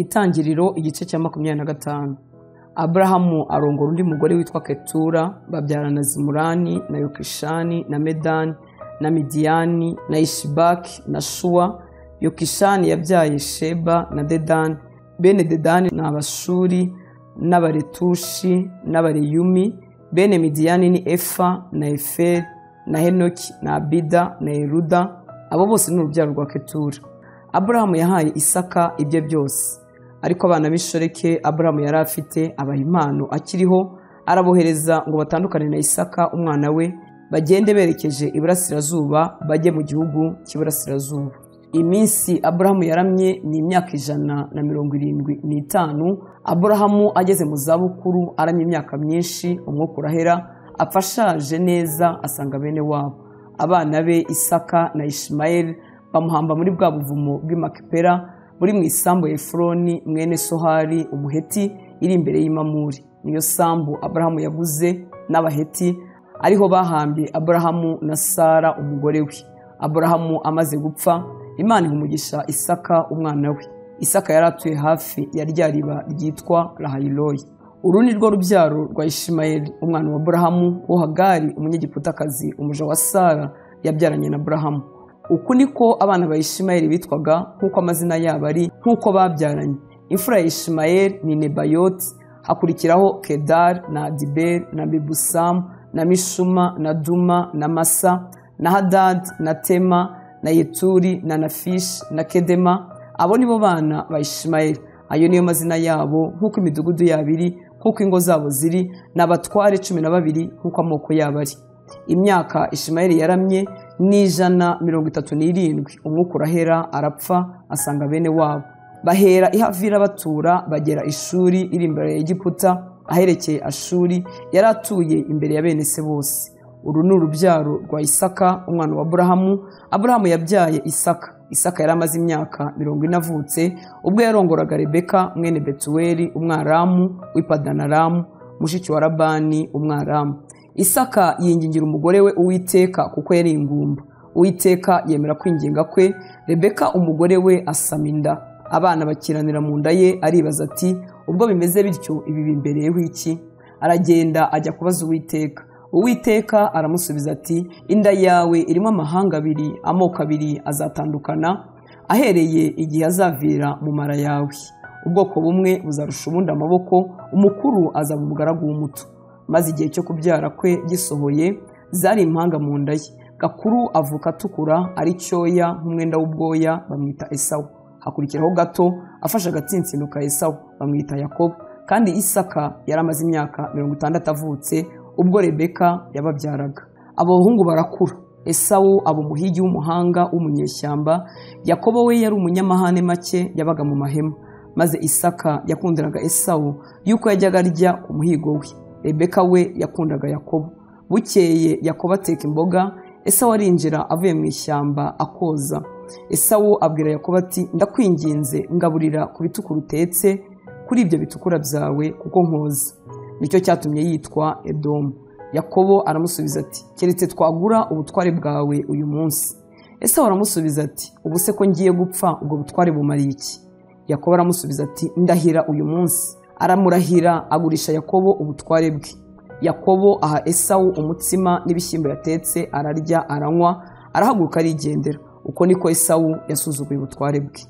Itangiriro igice cya 25. Aburahamu arongora undi mugore witwa Ketura, babyarana Zimurani na Yokishani na Medani na Midiyani na Ishibaki na Shuwa. Yokishani yabyaye Sheba na Dedani. Bene Dedani ni Abashuri n'Abaretushi n'Abareyumi. Bene Midiyani ni Efa na Eferi na Henoki na Abida na Eruda. Abo bose ni urubyaro rwa Ketura. Aburahamu yahaye Isaka ibye byose, ariko abana b'Ishoreke Aburahamu yari afite abaha impano akiriho, arabohereza ngo batandukane na Isaka umwana we, bagende berekeje iburasirazuba, bajye mu gihugu cy'iburasirazuba. Iminsi Aburahamu yaramye ni imyaka 175. Aburahamu ageze mu zabukuru, aramye imyaka myinshi, umwuka urahera, apfa ashaje neza, asanga bene wabo. Abana be Isaka na Ishimayeli bamuhamba muri bwa buvumo bw'i Makipela, buri mu isambu ya Efuroni mwene Sohari umuheti iri imbere y'Imamuri. Niyo sambu Aburahamu yaguze n'Abaheti, ariho bahambye Aburahamu na Sara umugore we. Aburahamu amaze gupfa, Imana iha umugisha Isaka umwana we. Isaka yari atuye hafi ya rya riba ryitwa Lahayiroyi. Uru ni rwo rubyaro rwa Ishimayeli umwana wa Aburahamu, wo Hagari umunyegiputakazi umuja wa Sara yabyaranye na Aburahamu. Uku niko abana ba Ishimayeli bitwaga, nk'uko amazina yabo ari, nk'uko babyaranye. Imfura ya Ishimayeli ni Nebayoti, hakurikiraho Kedari na Adiberi na Bibusamu na Mishuma na Duma na Masa na Hadadi na Tema na Yeturi na Nafishi na Kedema. Abo nibo bana ba Ishimayeli. Ayo niyo mazina yabo nk'uko imidugudu yabo iri, nk'uko ingo zabo ziri, n'abatware 12 nk'uko amoko yabo ari. Imyaka Ishimayeli yaramye ni 137. Umwuka urahera, arapfa, asanga bene wabo. Bahera ihavira batura, bagera Ishuri iri imbere ya Egiputa, aherekeye Ashuri yari atuye imbere ya bene se bose. Uru ni urubyaro rwa Isaka umwana wa Aburahamu. Aburahamu yabyaye Isaka. Isaka yari amaze imyaka 40 avutse, ubwo yarongoraga Rebeka mwene Betuweli umwaramu w'Ipadanaramu, mushiki wa Labani umwaramu. Isaka yingingira umugore we Uwiteka kuko yari ingumba. Uwiteka yemera kwinginga kwe. Rebeka umugore we asama inda, abana bakiranira mu nda ye. Aribaza ati, ubwo bimeze bityo ibi bimbereyeho iki? Aragenda ajya kubaza Uwiteka. Uwiteka aramusubiza ati, inda yawe irimo amahanga 2, amoko 2 azatandukana ahereye igihe azavira mu mara yawe. Ubwoko bumwe buzarusha ubundi amaboko, umukuru azaba umugaragu w'umuto. Maze igihe cyo kubyara kwe gisohoye, zari impanga mu nda ye. Gakuru avuka atukura, ari cyoya nk'umwenda w'ubwoya, bamwita Esawu. Hakurikiraho gato, afashe agatsinsino ka Esawu, bamwita Yakobo. Kandi Isaka yari amaze imyaka 60 avutse ubwo Rebeka yababyaraga. Abo bahungu barakura. Esawu aba umuhigi w'umuhanga w'umunyeshyamba, Yakobo we yari umunyamahane make, yabaga mu mahema. Maze Isaka yakundiraga Esawu yuko yajyaga arya ku muhigo we. Rebeka we yakundaga Yakobo. Bukeye Yakobo ateka imboga, Esawu arinjira avuye mu ishyamba akoza. Esawu abwira Yakobo ati, ndakwinginze ngaburira ku bitukura utetse kuri ibyo bitukura byawe kuko nkoza. Nicyo cyatumye yitwa Edomu. Yakobo aramusubiza ati, keretse twagura ubutware bwawe uyu munsi. Esawu aramusubiza ati, ubu se ko ngiye gupfa ubwo butware bumariye iki? Yakobo aramusubiza ati, ndahira uyu munsi. Aramurahira, agurisha Yakobo ubutware bwe. Yakobo aha Esawu umutsima n'ibishyimbo yatetse, ararya aranywa, arahaguruka arigendera. Uko niko Esawu yasuzuguye ubutware bwe.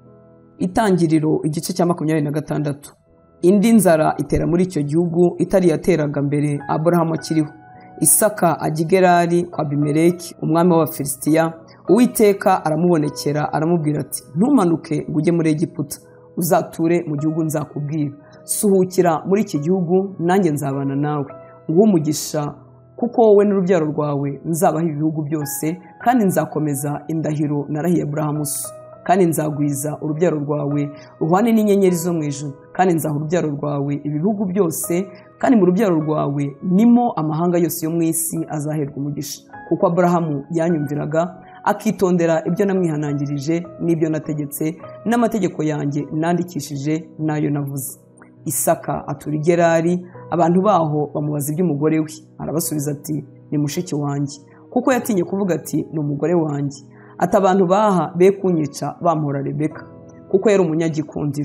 Itangiriro igice cya 26. Indi nzara itera muri icyo gihugu itari yateraga mbere Aburahamu akiriho. Isaka ajya i Gerari kwa Abimeleki umwami w'Abafilisitiya. Uwiteka aramubonekera aramubwira ati, ntumanuke ngo ujye muri Egiputa, uzature mu gihugu nzakubwira. Suhukira muri iki gihugu, nanjye nzabana nawe, nguhe umugisha, kuko wowe n'urubyaro rwawe nzabaha ibihugu byose, kandi nzakomeza indahiro narahiye Aburahamu so. Kandi nzagwiza urubyaro rwawe ruhwane n'inyenyeri zo mu ijuru, kandi nzaha urubyaro rwawe ibihugu byose, kandi mu rubyaro rwawe nimo amahanga yose yo mu isi azaherwa umugisha. Kuko Aburahamu yanyumviraga, akitondera ibyo namwihanangirije n'ibyo nategetse, n'amategeko yanjye nandikishije n'ayo navuze. Isaka atura i Gerari. Abantu baho bamubaza iby'umugore we. Arabasubiza ati, ni mushiki wanjye, kuko yatinye kuvuga ati, ni umugore wanjye. Ati, abantu baha be kunyica bampora Rebeka, kuko yari umunyagikundiro.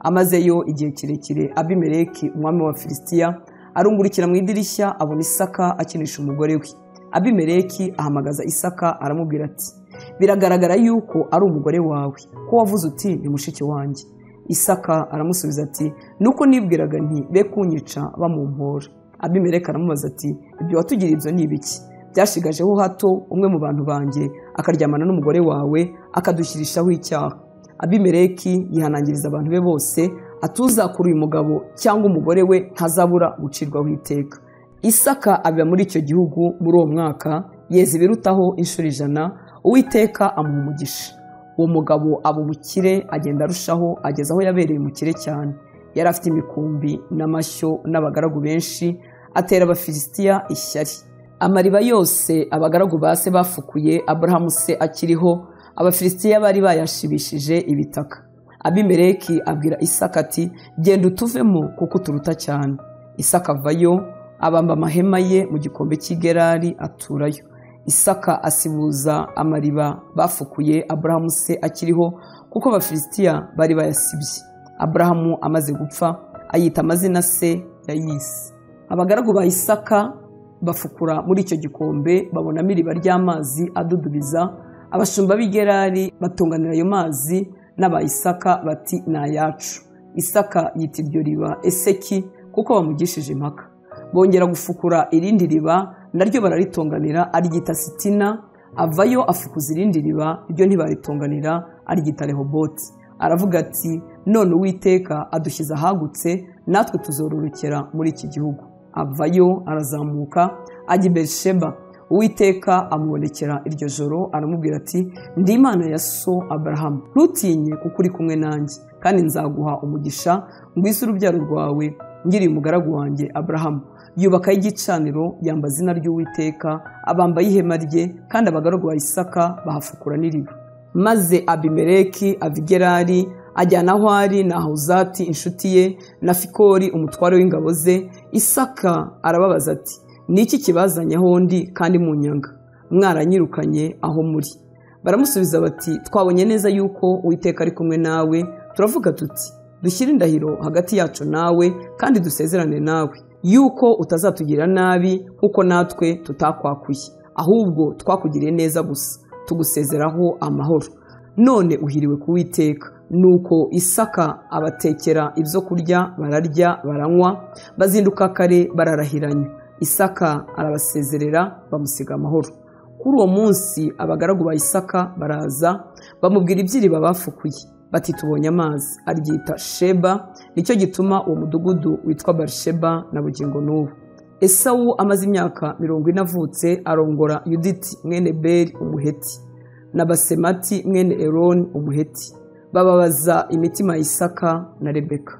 Amazeyo igihe kirekire, Abimeleki umwami wa Filisitiya arungurukira mu idirishya abona Isaka akinisha umugore we. Abimeleki ahamagaza Isaka aramubwira ati, biragaragara yuko ari umugore wawe, ko wavuze uti ni mushiki wanjye. Isaka aramusubiza ati, nuko nibwiraga nti be kunyica bamumpora. Abimeleki aramubaza ati, ibyo watugiriye ibyo ni ibiki? Byashigajeho hato umwe mu bantu banjye akaryamana n'umugore wawe akadushyirishaho icyaha. Abimeleki yihanangiriza abantu be bose, atuzakura uyu mugabo cyangwa umugore we ntazabura gucirwaho iteka. Isaka abiba muri icyo gihugu muri uwo mwaka, yeza ibirutaho inshuro 100, Uwiteka amuha umugisha. Uwo mugabo aba umukire, agenda arushaho ageza aho yabereye umukire cyane. Yari afite imikumbi n'amashyo n'abagaragu benshi, atera Abafilisitiya ishyari. Amariba yose abagaragu ba se bafukuye Aburahamu se akiriho, Abafilisitiya bari bayashibishije ibitaka. Abimeleki abwira Isaka ati, genda utuvemo kuko turuta cyane. Isaka avayo, abamba amahema ye mu gikombe cy'Igerari aturayo. Isaka asibuza amariba bafukuye Aburahamu se akiriho, kuko Abafilisitiya bari bayasibye. Aburahamu amaze gupfa, ayita amazina se yayise. Abagaragu ba Isaka bafukura muri icyo gikombe, babonamo iriba ry'amazi adudubiza. Abashumba b'Igerari batunganira ayo mazi, n'aba Isaka bati ni ayacu. Isaka yita iryo riba Eseki, kuko bamugishije impaka. Bongera gufukura irindi riba, naryo bararitonganira aryita Sitina. Avayo afukuza irindi riba, ryo ntibaritonganira aryita Rehoboti. Aravuga ati, none Uwiteka adushyize ahagutse, natwe tuzororokera muri iki gihugu. Avayo arazamuka ajya i Berisheba. Uwiteka amubonekera iryo joro aramubwira ati, ndi Imana ya so Aburahamu, ntutinye kuko uri kumwe nanjye, kandi nzaguha umugisha, ngwize urubyaro rwawe ngiriye umugaragu wanjye Aburahamu. Yubakaho igicaniro, yamba izina ry'Uwiteka, abambaye ihema rye, kandi abagaragu ba Isaka bahafukura n'iriba. Maze Abimeleki ava i Gerari ajyana aho ari na Ahuzati inshuti ye, na Fikori umutware w'ingabo ze. Isaka arababaza ati, niki kibazanye aho ndi kandi mu nyanga? Mwaranyirukanye aho muri. Baramusubiza bati, twabonye neza yuko Uwiteka ari kumwe nawe, turavuga tuti, dushyire indahiro hagati yacu nawe, kandi dusezerane nawe yuko utazatugirira nabi kuko natwe tutakwakuye, ahubwo twakugiriye neza gusa, tugusezeraho amahoro. None uhiriwe ku Uwiteka. Nuko Isaka abatekera ibyo kurya, bararya baranywa, bazinduka kare bararahiranya. Isaka arabasezerera, bamusiga amahoro. Kuri uwo munsi abagaragu ba Isaka baraza, bamubwira iby'iriba bafukuye, bati tubonye amazi. Aryita Sheba, nicyo gituma uwo mudugudu witwa Barisheba na bugingo n'ubu. Esawu amaze imyaka 40 avutse, arongora Yuditi mwene Beri umuheti na Basemati mwene Eloni umuheti. Bababaza imitima ya Isaka na Rebeka.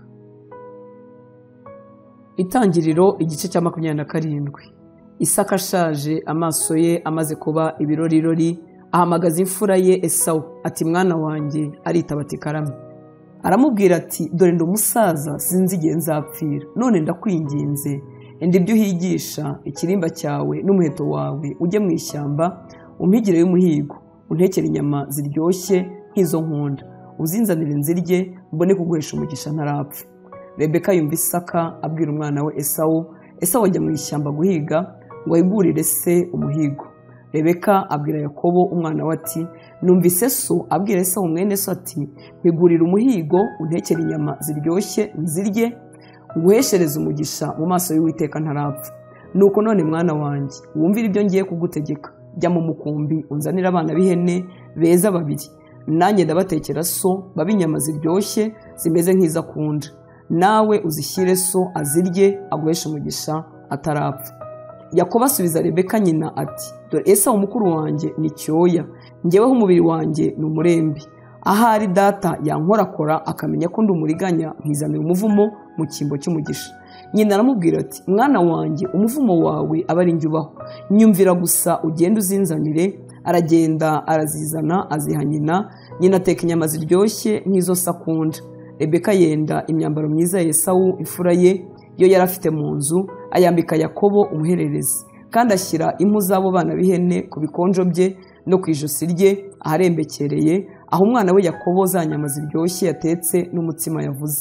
Itangiriro igice cya 27. Isaka ashaje, amaso ye amaze kuba ibirorirori, ahamagaza imfura ye Esawu ati, mwana wanjye. Aritaba ati, karame. Aramubwira ati, dore ndi umusaza, sinzi igihe nzapfira, none ndakwinginze, enda ibyo uhigisha ikirimba cyawe n'umuheto wawe, ujye mu ishyamba umpigire y'umuhigo, untekere inyama ziryoshye nk'izo nkunda, uzinzanire nzirye, mbone kuguhesha umugisha ntarapfa. Rebeka yumva Isaka abwira umwana we Esawu. Esawu ajya mu ishyamba guhiga ngo ahigurire se umuhigo. Rebeka abwira Yakobo umwana we ati, numvise so abwira Esawu mwene so ati, mpigurire umuhigo, untekere inyama ziryoshye nzirye, nguheshereze umugisha mu maso y'Uwiteka ntarapfa. Nuko none mwana wanjye, wumvire ibyo ngiye kugutegeka. Jya mu mukumbi unzanire abana b'ihene beza 2, nanjye ndabatekera so, babe inyama ziryoshye zimeze nk'izo akunda. Nawe uzishyire so azirye, aguheshe umugisha atarapfa. Yakobo asubiza Rebeka nyina ati, dore Esawu mukuru wanjye ni cyoya, njyeweho umubiri wanjye ni umurembi. Ahari data yankorakora akamenya ko ndi umuriganya, nkizanira umuvumo mu cyimbo cy'umugisha. Nyina aramubwira ati, mwana wanjye, umuvumo wawe aba ari njye ubaho, nyumvira gusa ugende uzinzanire. Aragenda arazizana aziha nyina. Nyina ateka inyama ziryoshye nk'izo se akunda. Rebeka yenda imyambaro myiza ya Esawu imfura ye, yo yari afite mu nzu, ayambika Yakobo umuhererezi, kandi ashyira impu z'abo bana b'ihene ku bikonjo bye no ku ijosi rye aharembekereye, aho umwana we Yakobo za nyama ziryoshye yatetse n'umutsima yavuze.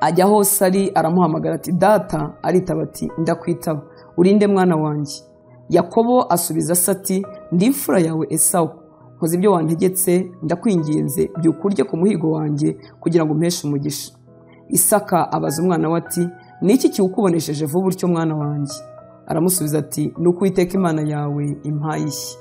ajya hose ari aramuhamagara ati data, aritaba ati ndakwitaba, urinde mwana wanjye. Yakobo asubiza se ati ndi imfura yawe Esawu, nkoze ibyo wantegetse, ndakwinginze byuka urye ku muhigo wanjye kugira ngo umpeshe umugisha. Isaka abaza umwana we ati ni iki kiwukubonesheje vuba utyo mwana wanjye? Aramusubiza ati ni Uwiteka Imana yawe impaye ishyi.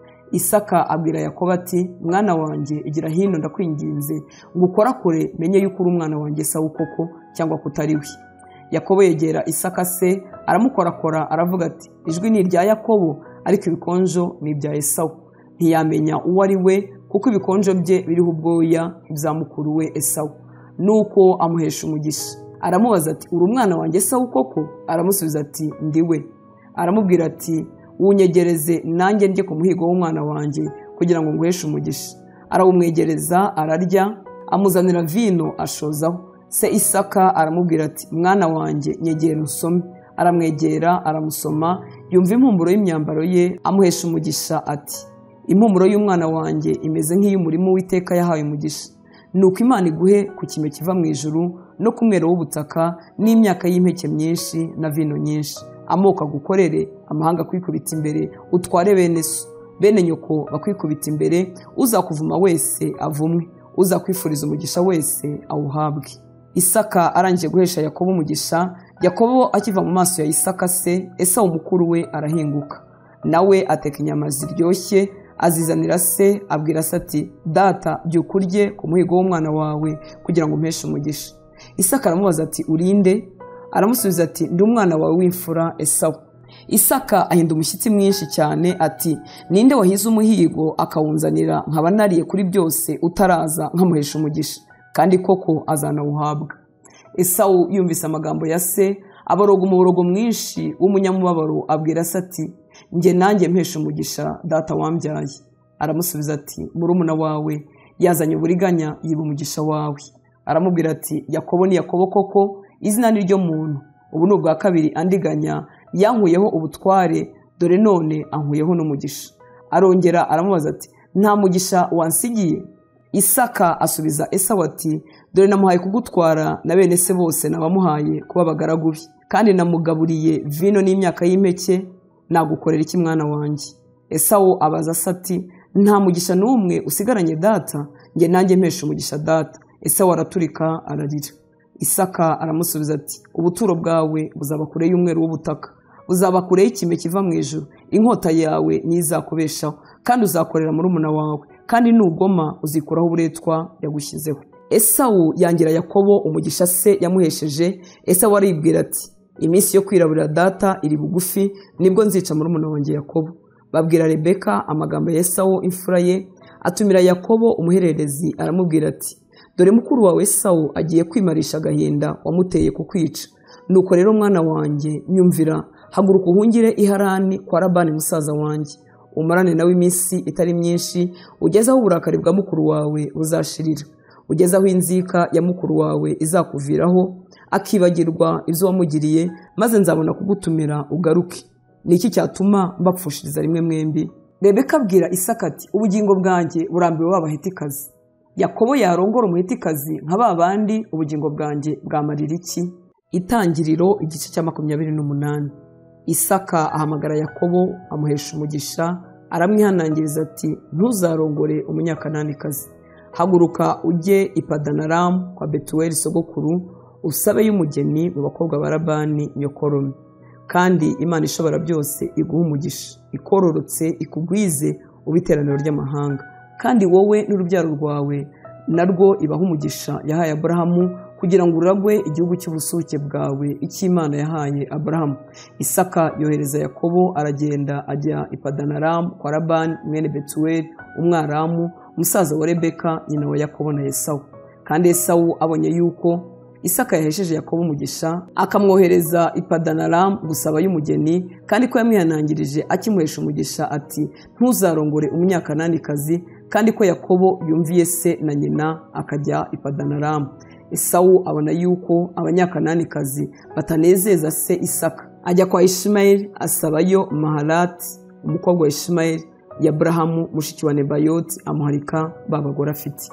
Isaka abwira Yakobo ati mwana wanjye igira hino ndakwinginze ngo ukorakore menye yuko uri umwana wanjye Esawu koko cyangwa kutari we. Yakobo yegera Isaka se aramukorakora, aravuga ati ijwi ni irya Yakobo ariko ibikonjo ni ibya Esawu. Ntiyamenya uwo ari we kuko ibikonjo bye biriho ubwoya ibya mukuru we Esawu. Nuko amuhesha umugisha. Aramubaza ati uri umwana wanjye Esawu koko? Aramusubiza ati ndi we. Aramubwira ati unyegereze nanjye ndye ku muhigo w'umwana wanjye kugira ngo nguheshe umugisha. Arawumwegereza, ararya, amuzanira vino ashozaho. Se Isaka aramubwira ati mwana wanjye nyegera usome. Aramwegera, aramusoma, yumva impumuro y'imyambaro ye, amuhesha umugisha ati impumuro y'umwana wanjye imeze nk'iy'umurimo Uwiteka yahaye umugisha. Nuko Imana iguhe ku kime kiva mu ijuru no ku mwero w'ubutaka n'imyaka y'impeke myinshi na vino nyinshi. Amoko agukorere, amahanga kwikubita imbere, utware bene so, bene nyoko bakwikubita imbere, uzakuvuma wese avumwe, uzakwifuriza umugisha wese awuhabwe. Isaka arangije guhesha Yakobo umugisha. Yakobo akiva mu maso ya Isaka se, Esawu mukuru we arahinguka, nawe ateka inyama ziryoshye azizanira se, abwira se ati data byuka urye ku muhigo w'umwana wawe kugira ngo umpeshe umugisha. Isaka aramubaza ati urinde? Aramusubiza ati ndi umwana wawe w'imfura Esawu. Isaka ahinda umushyitsi mwinshi cyane ati ninde wahize umuhigo akawunzanira nkaba nariye kuri byose utaraza nkamuhesha umugisha, kandi koko azanawuhabwa. Esawu yumvise amagambo ya se, aboroga umuborogo mwinshi w'umunyamubabaro, abwira se ati njye nanjye mpesha umugisha data wambyaye. Aramusubiza ati murumuna wawe yazanye uburiganya yiba umugisha wawe. Aramubwira ati Yakobo ni Yakobo koko, izina ni ryo muntu, ubu ni ubwa kabiri andiganya, yankuyeho ubutware, dore none ankuyeho n'umugisha. Arongera aramubaza ati nta mugisha wansigiye? Isaka asubiza Esawu ati dore namuhaye kugutwara na bene se bose nabamuhaye kuba abagaragu be, kandi namugaburiye vino n'imyaka y'impeke, nagukorera iki mwana wanjye? Esawu abaza se ati nta mugisha n'umwe usigaranye data? Njye nanjye mpesha umugisha data. Esawu araturika ararira. Isaka aramusubiza ati ubuturo bwawe buzaba kure y'umweru w'ubutaka, buzaba kure y'ikime kiva mu ijuru, inkota yawe ntizakubeshaho, kandi uzakorera murumuna wawe, kandi nugoma uzikuraho uburetwa yagushyizeho. Esawu yangira Yakobo umugisha se yamuhesheje. Esawu aribwira ati iminsi yo kwiraburira data iri bugufi, nibwo nzica murumuna wanjye Yakobo. Babwira Rebeka amagambo ya Esawu imfura ye, atumira Yakobo umuhererezi, aramubwira ati dore mukuru wawe Esawu agiye kwimarisha agahinda wamuteye kukwica. Nuko rero mwana wanjye nyumvira, haguruka uhungire i Harani kwa Labani musaza wanjye, umarane nawe iminsi itari myinshi, ugeze aho uburakari bwa mukuru wawe buzashirira, ugeze aho inzika ya mukuru wawe izakuviraho akibagirwa ibyo wamugiriye, maze nzabona kugutumira ugaruke. Ni iki cyatuma mbapfushiriza rimwe mwembi? Rebeka abwira Isaka ati ubugingo bwanjye burambiwe b'Abahetikazi. Yakobo yarongora umuhetikazi nka ba bandi, ubugingo bwanjye bwamarira iki? Itangiriro igice cya 28. Isaka ahamagara Yakobo amuhesha umugisha, aramwihanangiriza ati ntuzarongore umunyakananikazi. Haguruka ujye i Padanaramu kwa Betuweli sogokuru, usabe y'umugeni mu bakobwa ba Labani nyokorome. Kandi Imana ishobora byose iguha umugisha, ikororotse ikugwize ubiteraniro ry'amahanga, kandi wowe n'urubyaro rwawe narwo ibaha umugisha yahaye Aburahamu, kugira ngo uragwe igihugu cy'ubusuke bwawe icy'Imana yahaye Aburahamu. Isaka yohereza Yakobo, aragenda ajya i Padanaramu kwa Labani mwene Betuweli umwaramu, umusaza wa Rebeka nyina wa Yakobo na Esawu. Kandi Esawu abonye yuko Isaka yahesheje Yakobo umugisha, akamwohereza i Padanaramu gusaba y'umugeni, kandi ko yamwihanangirije akimuhesha umugisha ati ntuzarongore umunyakananikazi, kandi ko Yakobo yumviye se na nyina akajya i Padanaramu. Esawu abona yuko abanyakananikazi batanezeza se Isaka, ajya kwa Ishimayeli asabayo Mahalati umukobwa wa Ishimayeli ya Aburahamu mushiki wa Nebayoti, amuharika babagore afite.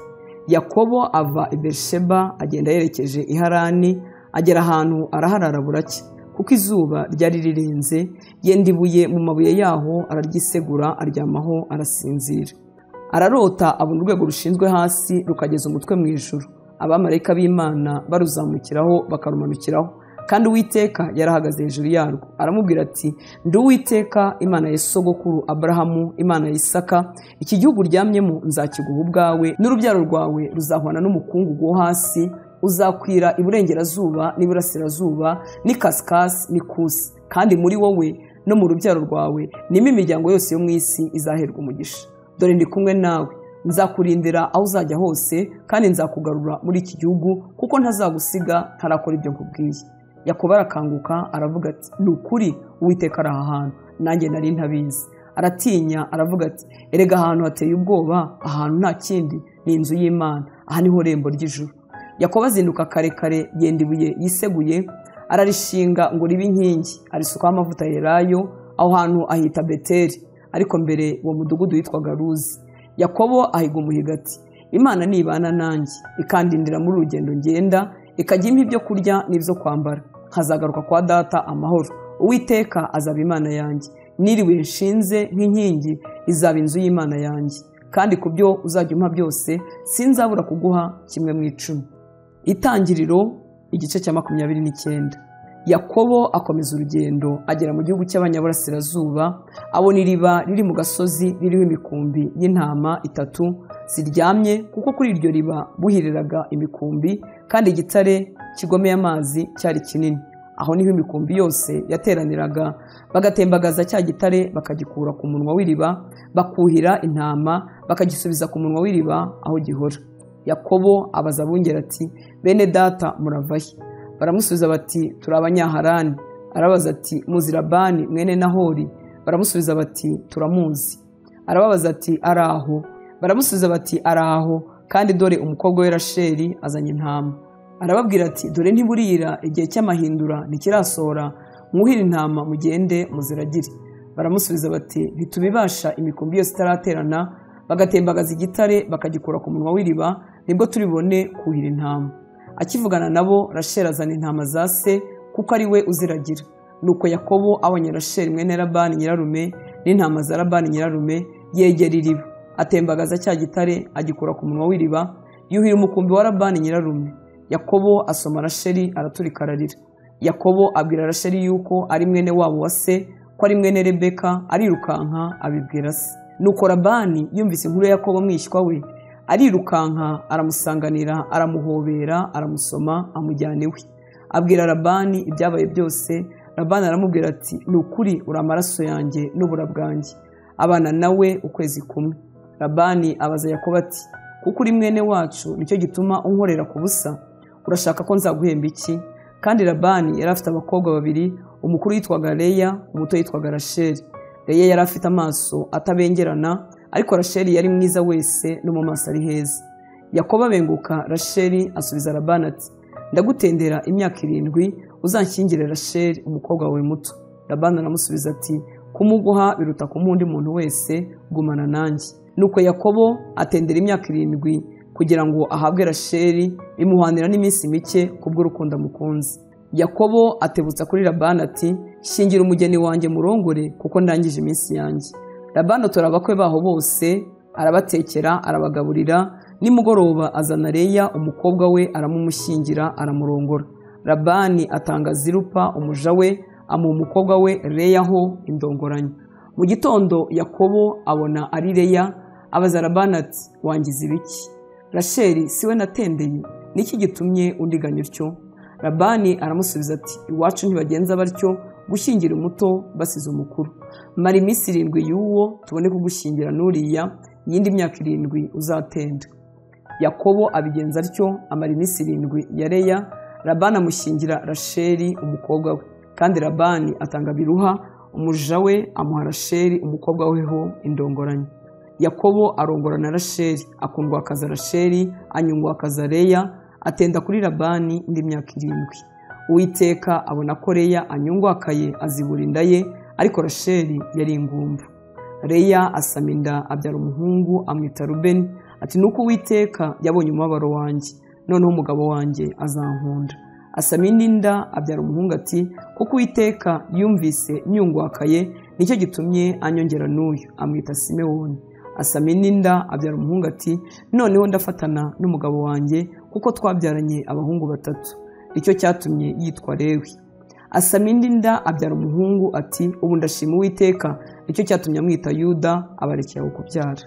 Yakobo ava i Berisheba agenda yerekeje i Harani, agera ahantu araharara buracya kuko izuba ryari rirenze. Yenda ibuye mu mabuye yaho araryisegura, aryamaho arasinzira. Ararota abona urwego rushinzwe hasi rukageza umutwe mu ijuru, abamarayika b'Imana baruzamukiraho bakarumanukiraho, kandi Uwiteka yarahagaze hejuru yarwo. Aramubwira ati, ndi Uwiteka Imana ya sogokuru Aburahamu, Imana ya Isaka. Iki gihugu uryamyemo nzakiguha ubwawe, n'urubyaro rwawe ruzahwana n'umukungugu wo hasi, uzakwira iburengerazuba n'iburasirazuba n'ikasikasi n'ikusi, kandi muri wowe no mu rubyaro rwawe nimo imiryango yose yo mu isi izaherwa umugisha. Dore ndi kumwe nawe, nzakurindira aho uzajya hose, kandi nzakugarura muri iki gihugu, kuko ntazagusiga ntarakora ibyo nkubwiye. Yakobo arakanguka aravuga ati, ni ukuri Uwiteka ari aha hantu, nanjye nari ntabizi. Aratinya aravuga ati, erega ahantu hateye ubwoba, ahantu nta kindi, ni inzu y'Imana, aha niho rembo ry'ijuru. Yakobo azinduka kare kare, yenda ibuye yiseguye, ararishinga ngo ribe inkingi, arisukaho amavuta yerayo. Aho hantu ahita Beteli, ariko mbere uwo mudugudu witwaga Luzi. Yakobo ahiga umuhigo ati, Imana nibana nanjye, ikandindira muri urugendo ngenda, ikajya impa ibyo kurya n'ibyo kwambara, nkazagaruka kwa data amahoro. Uwiteka azaba Imana yanjye, niriwe nshinze nk'inkingi izaba inzu y'Imana yanjye, kandi ku byo uzajya umpa byose sinzabura kuguha 1/10. Itangiriro igice cya 29. Yakobo akomeza urugendo agera mu gihugu cy'abanyaburasirazuba, abona iriba riri mu gasozi ririho imikumbi y'intama 3 ziryamye, kuko kuri iryo riba buhiriraga imikumbi, kandi igitare kigomeye amazi cyari kinini. Aho niho imikumbi yose yateraniraga, bagatembagaza cya gitare bakagikura ku munwa w'iriba, bakuhira intama bakagisubiza ku munwa w'iriba aho gihora. Yakobo abaza abungeri ati, bene data muravahe? Baramusubiza bati, turi Abanyaharani. Arabaza ati, muzi Labani mwene Nahori? Baramusubiza bati, turamuzi. Arababaza ati, araho? Baramusubiza bati, araho, kandi dore umukobwa we Rasheli azanye intama. Arababwira ati, dore ntiburira, igihe cy'amahindura ntikirasohora, mwuhire intama mugende muziragire. Baramusubiza bati, ntitubibasha, imikumbi yose itaraterana. Bagatembagaza igitare bakagikura ku munwa w'iriba, nibwo turibone kuhira intama. Akivugana nabo, Rasheli azana intama za se, kuko ari we uziragira. Nuko Yakobo abonye Rasheli mwene Labani nyirarume n'intama za Labani nyirarume, yegera iriba, atembagaza cya gitare agikura ku munwa w'iriba, yuhira umukumbi wa Labani nyirarume. Yakobo asoma Rasheli araturika ararira. Yakobo abwira Rasheli yuko ari mwene wabo wa se, ko ari mwene Rebeka, arirukanka abibwira se. Nuko Labani yumvise inkuru ya Yakobo mwishywa we, arirukanka aramusanganira, aramuhobera, aramusoma, amujyana iwe. Abwira Labani ibyabaye byose. Labani aramubwira ati, ni ukuri uri amaraso yanjye n'ubura bwanjye, abana nawe ukwezi kumwe. Labani abaza Yakobo ati, kuko uri mwene wacu nicyo gituma unkorera ku busa? Urashaka ko nzaguhemba iki? Kandi Labani yari afite abakobwa 2, umukuru yitwaga Leya, umuto yitwaga Rasheli. Leya yari afite amaso atabengerana, ariko Rasheli yari mwiza wese no mu maso ari heza. Yakobo abenguka Rasheli, asubiza Labani ati, ndagutendera imyaka 7 uzanshyingire Rasheli umukobwa wawe muto. Labani aramusubiza ati, kumuguha biruta kumuha undi muntu wese, gumana nanjye. Nuko Yakobo atendera imyaka 7 kugira ngo ahabwe Rasheli, imuhanira n'iminsi mike kubw'urukundo amukunze. Yakobo atebutsa kuri Labani ati, shyingira umugeni wanjye murongore, kuko ndangije iminsi yanjye. Labani atora abakwe baho bose, arabatekera, arabagaburira. Nimugoroba azana Leya umukobwa we, aramumushyingira, aramurongora. Labani atanga Zilupa umuja we, amuha umukobwa we Leya ho indongoranyo. Mu gitondo Yakobo abona ari Leya, abaza Labani ati, wangize ibiki? Rasheli siwe natendeye, niki gitumye undiganya utyo? Labani aramusubiza ati, iwacu ntibagenza batyo, gushyingira umuto basize umukuru. Mara iminsi 7 y'uwo tubone kugushyingira n'uriya, yindi myaka 7 uzatenda. Yakobo abigenza atyo, amara iminsi 7 ya Leya. Labani amushyingira Rasheli umukobwa we, kandi Labani atanga Biluha umuja we, amuha Rasheli umukobwa we ho indongoranyo. Yakobo arongora na Rasheli, akundwa akaza Rasheli, anyungwa akaza Leya, atenda kuri Labani indi myaka 7. Uwiteka abona ko Leya anyungwa akaye, azibura inda ye, ariko Rasheli yari ingumba. Leya asama inda, abyara umuhungu, amwita Rubeni. ati nuko Uwiteka yabonye umubabaro wanjye, noneho umugabo wanjye azankunda. Asama indi nda abyara umuhungu ati kuko Uwiteka yumvise nyungwakaye nicyo gitumye anyongera n'uyu, amwita Simewoni. Asama indi nda abyara umuhungu ati noneho ndafatana n'umugabo wanjye kuko twabyaranye abahungu 3, nicyo cyatumye yitwa Lewi. Asama indi nda abyara umuhungu ati ubu ndashima Uwiteka nicyo cyatumye amwita Yuda, abarekera kubyara.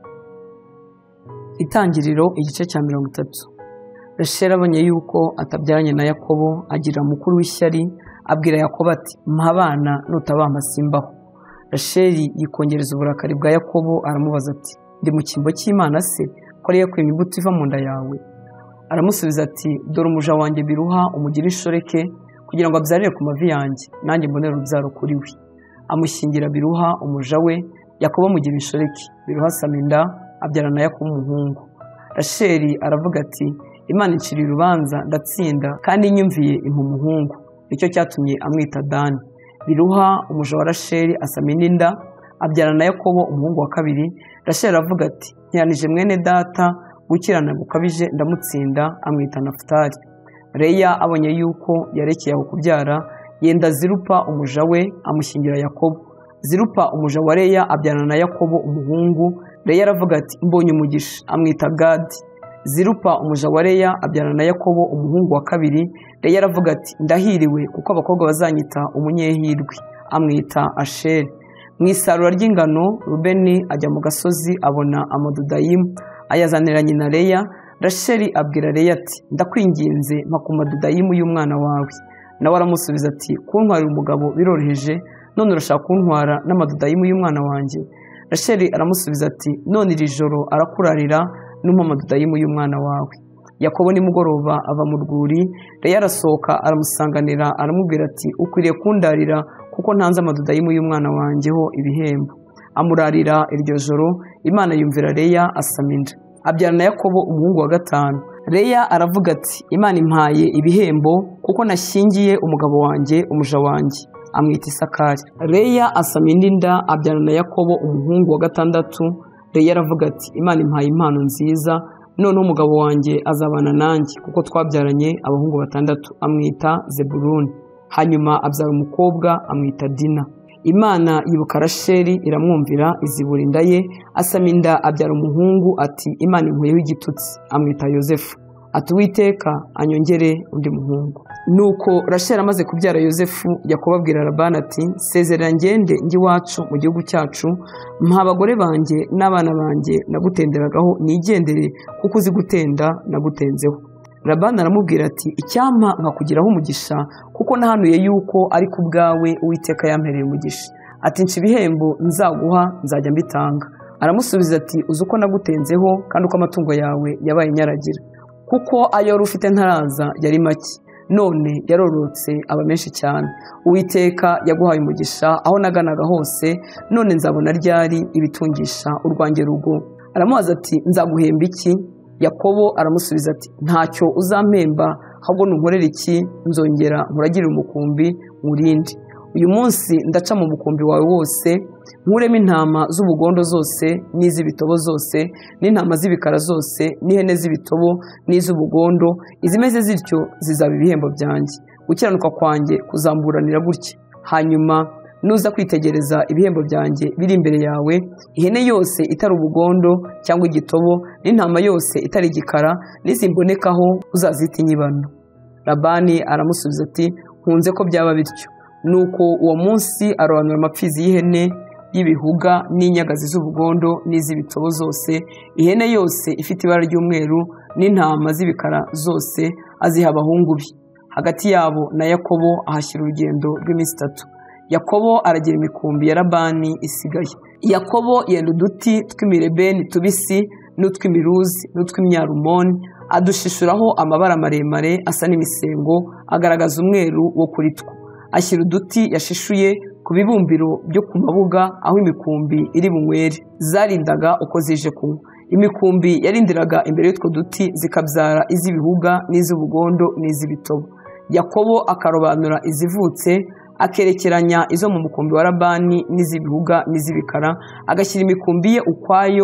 Itangiriro igice cya 30. Rasheli abonye yuko atabyaranye na Yakobo agira mukuru w'ishyari, abwira Yakobo ati mpa abana nutabampa simbaho. Rasheli yikongereza uburakari bwa Yakobo, aramubaza ati ndi mu cyimbo cy'Imana se ko ari yakwima imbuto iva mu nda yawe? Aramusubiza ati dore umuja wanjye Biruha umugira inshoreke kugira ngo abyarire ku mavi yanjye, nanjye mbonere urubyaro kuri we. Amushyingira Biruha umuja we, Yakobo amugira inshoreke. Biruha asama inda abyara na Yakobo umuhungu. Rasheli aravuga ati Imana inciriye urubanza ndatsinda kandi inyumviye impa umuhungu, nicyo cyatumye amwita Dani. Biruha umuja wa Rasheli asama indi nda abyara na Yakobo umuhungu wa kabiri. Rasheli aravuga ati ntiyanije mwene data gukirana gukabije ndamutsinda, amwita Nafutali. Leya abonye yuko yarekeye aho kubyara, yenda Zirupa umuja we amushyingira Yakobo. Zirupa umuja wa Leya abyarana na Yakobo umuhungu. Leya aravuga ati mbonye umugisha, amwita Gadi. Zirupa umuja wa Leya abyarana na Yakobo umuhungu wa kabiri. Leya aravuga ati ndahiriwe kuko abakobwa bazanyita umunyehirwe, amwita Asheri. Mu isarura ry'ingano Rubeni ajya mu gasozi abona amadudayimu, ayazanira nyina Leya. Rasheli abwira Leya ati ndakwinginze mpa ku madudayimu y'umwana wawe. Nawe aramusubiza ati kuntwarira umugabo biroroheje, none urashaka kuntwara n'amadudayimu y'umwana wanjye? Rasheli aramusubiza ati none iri joro arakurarira n'umpa amadudayimu y'umwana wawe. Yakobo nimugoroba ava mu rwuri, Leya arasohoka aramusanganira aramubwira ati ukwiriye kundarira kuko ntanze amadudayimu y'umwana wanjyeho ibihembo. Amurarira iryo joro, Imana yumvira Leya asama inda abyara na Yakobo umuhungu wa 5. Leya aravuga ati Imana impaye ibihembo kuko nashyingiye umugabo wanjye umuja wanjye, amwita Isakari. Leya asama indi nda abyara na Yakobo umuhungu wa 6. Leya aravuga ati Imana impaye impano nziza, noneho umugabo wanjye azabana nanjye kuko twabyaranye abahungu 6, amwita Zebuluni. Hanyuma abyara umukobwa amwita Dina. Imana yibuka Rasheli iramwumvira izibura inda ye, asama inda abyara umuhungu ati Imana inkuyeho igitutsi, amwita Yozefu. Ati Uwiteka anyongere undi muhungu. Nuko Rasheli amaze kubyara Yozefu, Yakobo abwira Labani ati sezerera ngende njye iwacu mu gihugu cyacu, mpa abagore banjye n'abana banjye nagutenderagaho nigendere kuko uzi gutenda nagutenzeho. Labani aramubwira ati icyampa nkakugiraho umugisha kuko nahanuye yuko ari ku bwawe Uwiteka yampereye umugisha. Ati nca ibihembo nzaguha nzajya mbitanga. Aramusubiza ati uzi uko nagutenzeho kandi uko amatungo yawe yabaye nyaragira, kuko ayo wari ufite ntaraza yari make, none yarorotse aba menshi cyane. Uwiteka yaguhaye umugisha aho naganaga hose, none nzabona ryari ibitungisha urwanjye rugo? Aramubaza ati nzaguhemba iki? Yakobo aramusubiza ati ntacyo uzampemba, ahubwo nunkorera iki nzongera nkuragirire umukumbi nkurinde. Uyu munsi ndaca mu mukumbi wawe wose, nkuremo intama z'ubugondo zose n'iz'ibitobo zose, n'intama z'ibikara zose n'ihene z'ibitobo n'iz'ubugondo, izimeze zityo zizaba ibihembo byanjye. Gukiranuka kwanjye kuzamburanira gutya. Hanyuma nuza kwitegereza ibihembo byanjye biri imbere yawe, ihene yose itari ubugondo cyangwa igitobo n'intama yose itari igikara nizimbonekaho uzazita inyibano. Labani aramusubiza ati nkunze ko byaba bityo. Nuko uwo munsi arobanura amapfizi y'ihene y'ibihuga n'inyagazi z'ubugondo n'iz'ibitobo zose, ihene yose ifite ibara ry'umweru n'intama z'ibikara zose aziha abahungu be. Hagati yabo na Yakobo ahashyira urugendo rw'iminsi 3. Yakobo aragira imikumbi ya Labani isigaye. Yakobo yenda uduti tw'imirebeni tubisi n'utw'imiruzi n'utw'imyarumoni, adushishuraho amabara maremare asa n'imisengo agaragaza umweru wo kuri two. Ashyira uduti yashishuye ku bibumbiro byo ku mabuga aho imikumbi iri bunywere zarindaga uko zije kunywa. Imikumbi yarindiraga imbere y'utwo duti zikabyara iz'ibihuga n'iz'ubugondo n'iz'ibitobo. Yakobo akarobanura izivutse, akerekeranya izo mu mukumbi wa Labani n'iz'ibihuga n'iz'ibikara, agashyira imikumbi ye ukwayo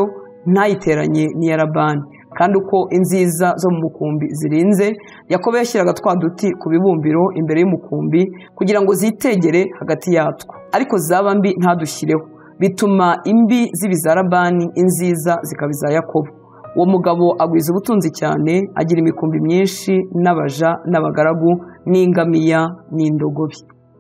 ntayiteranye n'iya Labani. Kandi uko inziza zo mu mukumbi zirinze, Yakobo yashyiraga twa duti ku bibumbiro imbere y'umukumbi kugira ngo zitegere hagati yatwo, ariko zaba mbi ntadushyireho, bituma imbi ziba iza Labani, inziza zikaba iza Yakobo. Uwo mugabo agwiza ubutunzi cyane, agira imikumbi myinshi n'abaja n'abagaragu n'ingamiya n'indogobi.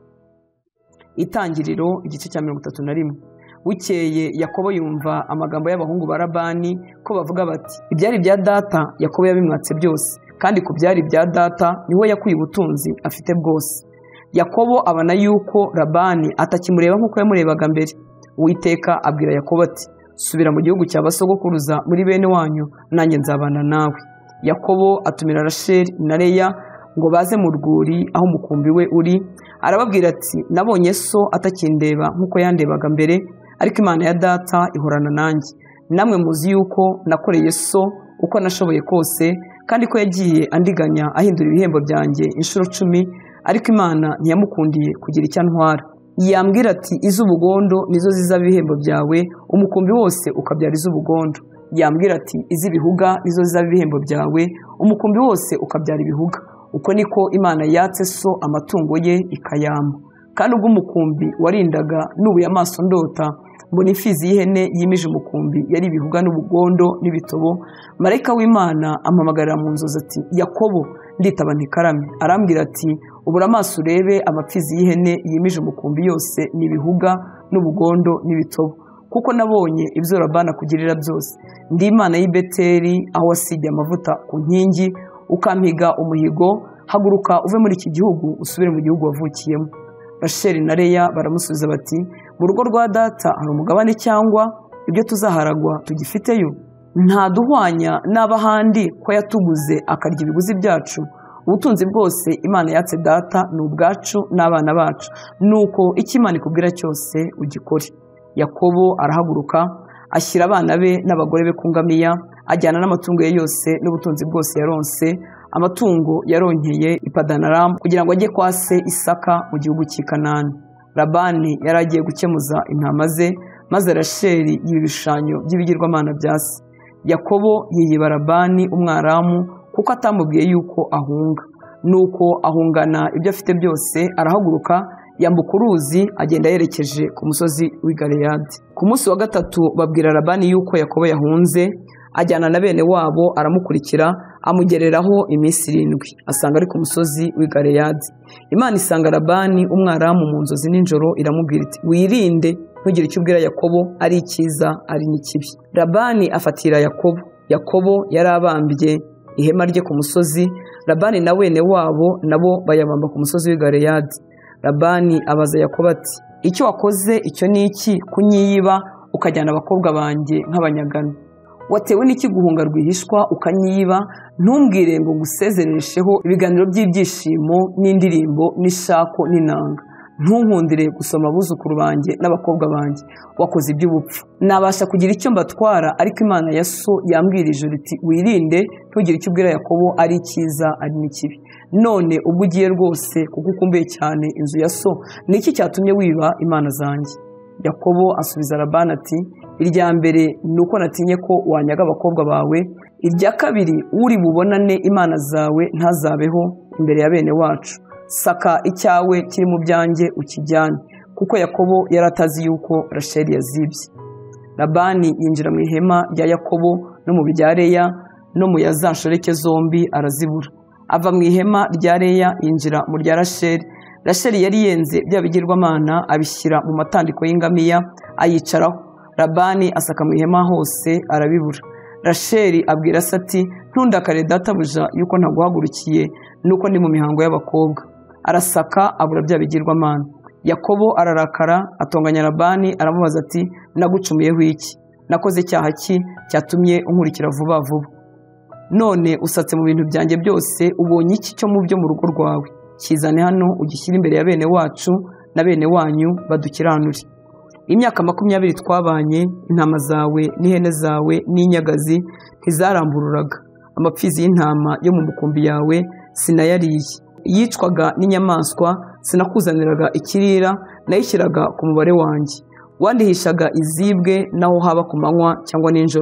Itangiriro igice cya 31. Bukeye Yakobo yumva amagambo y'abahungu ba Labani ko bavuga bati, ibyari bya data Yakobo yabimwatse byose, kandi ku byari bya data niho yakuye ubutunzi afite bwose. Yakobo abona yuko Labani atakimureba nk'uko yamurebaga mbere. Uwiteka abwira Yakobo ati, subira mu gihugu cy'abasogokuruza muri bene wanyu, nanjye nzabana nawe. Yakobo atumira Rasheli na Leya ngo baze mu rwuri aho umukumbi we uri. Arababwira ati, nabonye so atakindeba nk'uko yandebaga mbere, ariko Imana ya data ihorana nanjye. Namwe muzi yuko nakoreye so uko nashoboye kose, kandi ko yagiye andiganya ahindura ibihembo byanjye inshuro 10, ariko Imana ntiyamukundiye kugira icyo antwara. Yambwira ati, iz'ubugondo nizo zizaba ibihembo byawe, umukumbi wose ukabyara iz'ubugondo. Yambwira ati, iz'ibihuga nizo zizaba ibihembo byawe, umukumbi wose ukabyara ibihuga. Uko niko Imana yatse so amatungo ye ikayama. Kandi ubwo umukumbi warindaga nubuye amaso ndota, mbona imfizi y'ihene yimije umukumbi yari ibihuga n'ubugondo n'ibitobo. Marayika w'Imana ampamagarira mu nzozi ati, Yakobo. Nditaba ntikarame. Arambwira ati, ubura amaso urebe amapfizi y'ihene yimije umukumbi yose n'ibihuga n'ubugondo n'ibitobo, kuko nabonye ibyo Labani akugirira byose. Ndi Imana y'i Beteli, aho wasigiye amavuta ku nkingi, ukampiga umuhigo. Haguruka uve muri iki gihugu usubire mu gihugu wavukiyemo. Rasheli na Leya baramusubiza bati, mu rugo rwa data hari umugabane cyangwa ibyo tuzaharagwa tugifiteyo? Ntaduhwanya n'abahandi ko yatuguze akarya ibiguzi byacu. Ubutunzi bwose Imana yatse data ni ubwacu n'abana bacu, nuko icyo Imana ikubwira cyose ugikore. Yakobo arahaguruka, ashyira abana be n'abagore be ku ngamiya, ajyana n'amatungo ye yose n'ubutunzi bwose yaronse. Amatungo yaronkeye i Padanaramu kugira ngo ajye kwa se Isaka mu gihugu cy'i Kanani. Labani yari agiye gukemuza intama ze, maze Rasheli yiba ibishushanyo by'ibigirwamana bya se. Yakobo yiyiba Labani Umwaramu kuko atamubwiye yuko ahunga. Nuko ahungana ibyo afite byose, arahaguruka yambuka uruzi agenda yerekeje ku musozi w'i Galeyadi. Ku munsi wa gatatu babwira Labani yuko Yakobo yahunze, ajyana na bene wabo aramukurikira, amugereraho iminsi 7, asanga ari ku musozi w'i Galeyadi. Imana isanga Labani Umwaramu mu nzozi nijoro, iramubwira iti, wirinde ntugire icyo ubwira Yakobo, ari icyiza ari n'ikibi. Labani afatira Yakobo. Yakobo yari abambye ihema rye ku musozi, Labani na bene wabo nabo bayabamba ku musozi w'i Galeyadi. Labani abaza Yakobo ati, icyo wakoze icyo ni iki, kunyiyiba ukajyana abakobwa banjye nk'abanyagano? Watewe n'iki guhunga rwihishwa ukanyiba? Ntumbwire ngo ngusezeresheho ibiganiro by'ibyishimo n'indirimbo n'ishako n'inanga. Ntunkundire gusoma abuzukuru banjye n'abakobwa banjye. Wakoze iby'ubupfu. Nabasha kugira icyo mbatwara, ariko Imana ya so yambwira ijoro iti, wirinde ntugire icyo ubwira Yakobo, ari icyiza ari n'ikibi. None ubwo ugiye rwose kuko ukumbuye cyane inzu ya so, ni iki cyatumye wiba imana zanjye? Yakobo asubiza Labani ati, irya mbere ni uko natinye ko wanyaga abakobwa bawe, irya kabiri uri bubonane imana zawe ntazabeho imbere ya bene wacu. Saka icyawe kiri mu byanjye ukijyane, kuko Yakobo yari atazi yuko Rasheli yazibye. Labani yinjira mu ihema rya Yakobo no mu bya Leya no mu ya za nshoreke zombi arazibura. Ava mu ihema rya Leya yinjira mu rya Rasheli. Rasheli yari yenze bya bigirwamana, abishyira mu matandiko y'ingamiya ayicaraho. Labani asaka mu ihema hose arabibura. Rasheli abwira se ati, ntundakare databuja yuko ntaguhagurukiye, nuko ndi mu mihango y'abakobwa. Arasaka abura bya bigirwamana. Yakobo ararakara, atonganya Labani, aramubaza ati, nagucumuyeho iki? Nakoze icyaha ki cyatumye unkurikira vuba vuba? None usatse mu bintu byanjye byose, ubonye iki cyo mu byo mu rugo rwawe? Kizane hano ugishyire imbere ya bene wacu na bene wanyu badukiranure. Imyaka 20 twabanye, intama zawe n'ihene zawe n'inyagazi ntizarambururaga. Amapfizi y'intama yo mu mukumbi yawe sinayariye. Yicwaga n'inyamaswa sinakuzaniraga ikirira, nayishyiraga ku mubare wanjye. Wandihishaga izibwe naho haba ku manywa cyangwa n'ijoro.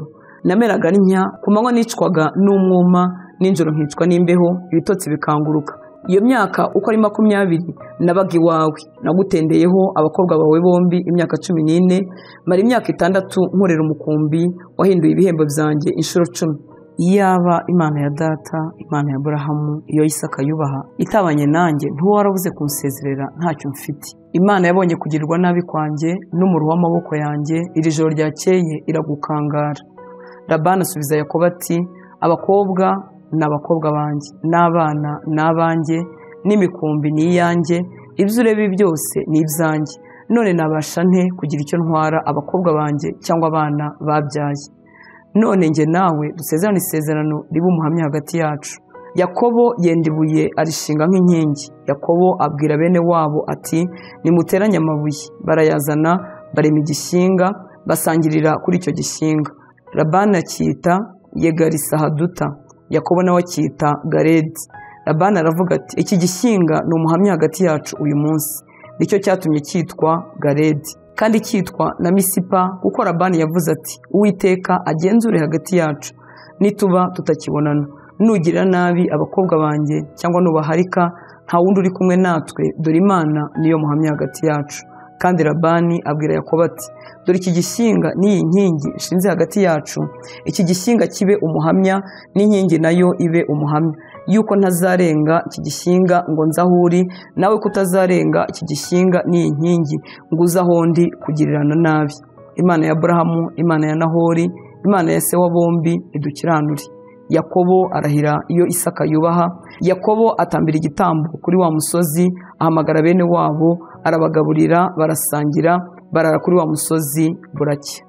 nameraga ntya, ku manywa nicwaga n'umwuma, nijoro nkicwa n'imbeho, ibitotsi bikanguruka. Iyo myaka uko ari 20 nabaga iwawe, nagutendeyeho abakobwa bawe bombi imyaka 14, mara imyaka 6 nkorera umukumbi wahinduye ibihembo byanjye inshuro 10. Iyaba Imana ya data, Imana ya Aburahamu, iyo Isaka yubaha, itabanye nanjye ntuwarabuze kunsezerera ntacyo mfite. Imana yabonye kugirirwa nabi kwanjye n'umuruho w'amaboko yanjye, iri joro ryakeye iragukangara. Labani asubiza Yakobo ati, abakobwa n'abakobwa banjye, n'abana n'abanjye, n'imikumbi ni iyanjye, ibyo ureba byose ni ibyanjye. None nabasha nte kugira icyo ntwara abakobwa banjye cyangwa abana babyaye? None nge nawe dusezerane isezerano riba umuhamya hagati yacu. Yakobo yenda ibuye arishinga nk'inkingi. Yakobo abwira bene wabo ati, nimuteranye amabuye. Barayazana, barema igishyinga, basangirira kuri icyo gishyinga. Labani acyita Yegarisahaduta, Yakobo nawe acyita Garedi. Labani aravuga ati, iki gishyinga ni umuhamya hagati yacu uyu munsi. Nicyo cyatumye cyitwa Garedi, kandi cyitwa na Misipa, kuko Labani yavuze ati, Uwiteka agenzure hagati yacu nituba tutakibonana. Nugira nabi abakobwa banjye cyangwa nubaharika, nta wundi uri kumwe natwe, dore Imana niyo muhamya hagati yacu. Kandi Labani abwira Yakobo ati, dore iki gishyinga n'iyi nkingi ishinze hagati yacu, iki gishyinga kibe umuhamya n'inkingi nayo ibe umuhamya, yuko ntazarenga iki gishyinga ngo nze aho uri, nawe kutazarenga iki gishyinga n'iyi nkingi ngo uze aho ndi kugirirana nabi. Imana ya Aburahamu, Imana ya Nahori, Imana ya se wa bombi idukiranure. Yakobo arahira iyo Isaka yubaha. Yakobo atambira igitambo kuri wa musozi, ahamagara bene wabo, arabagaburira, barasangira, barara kuri wa musozi buracya.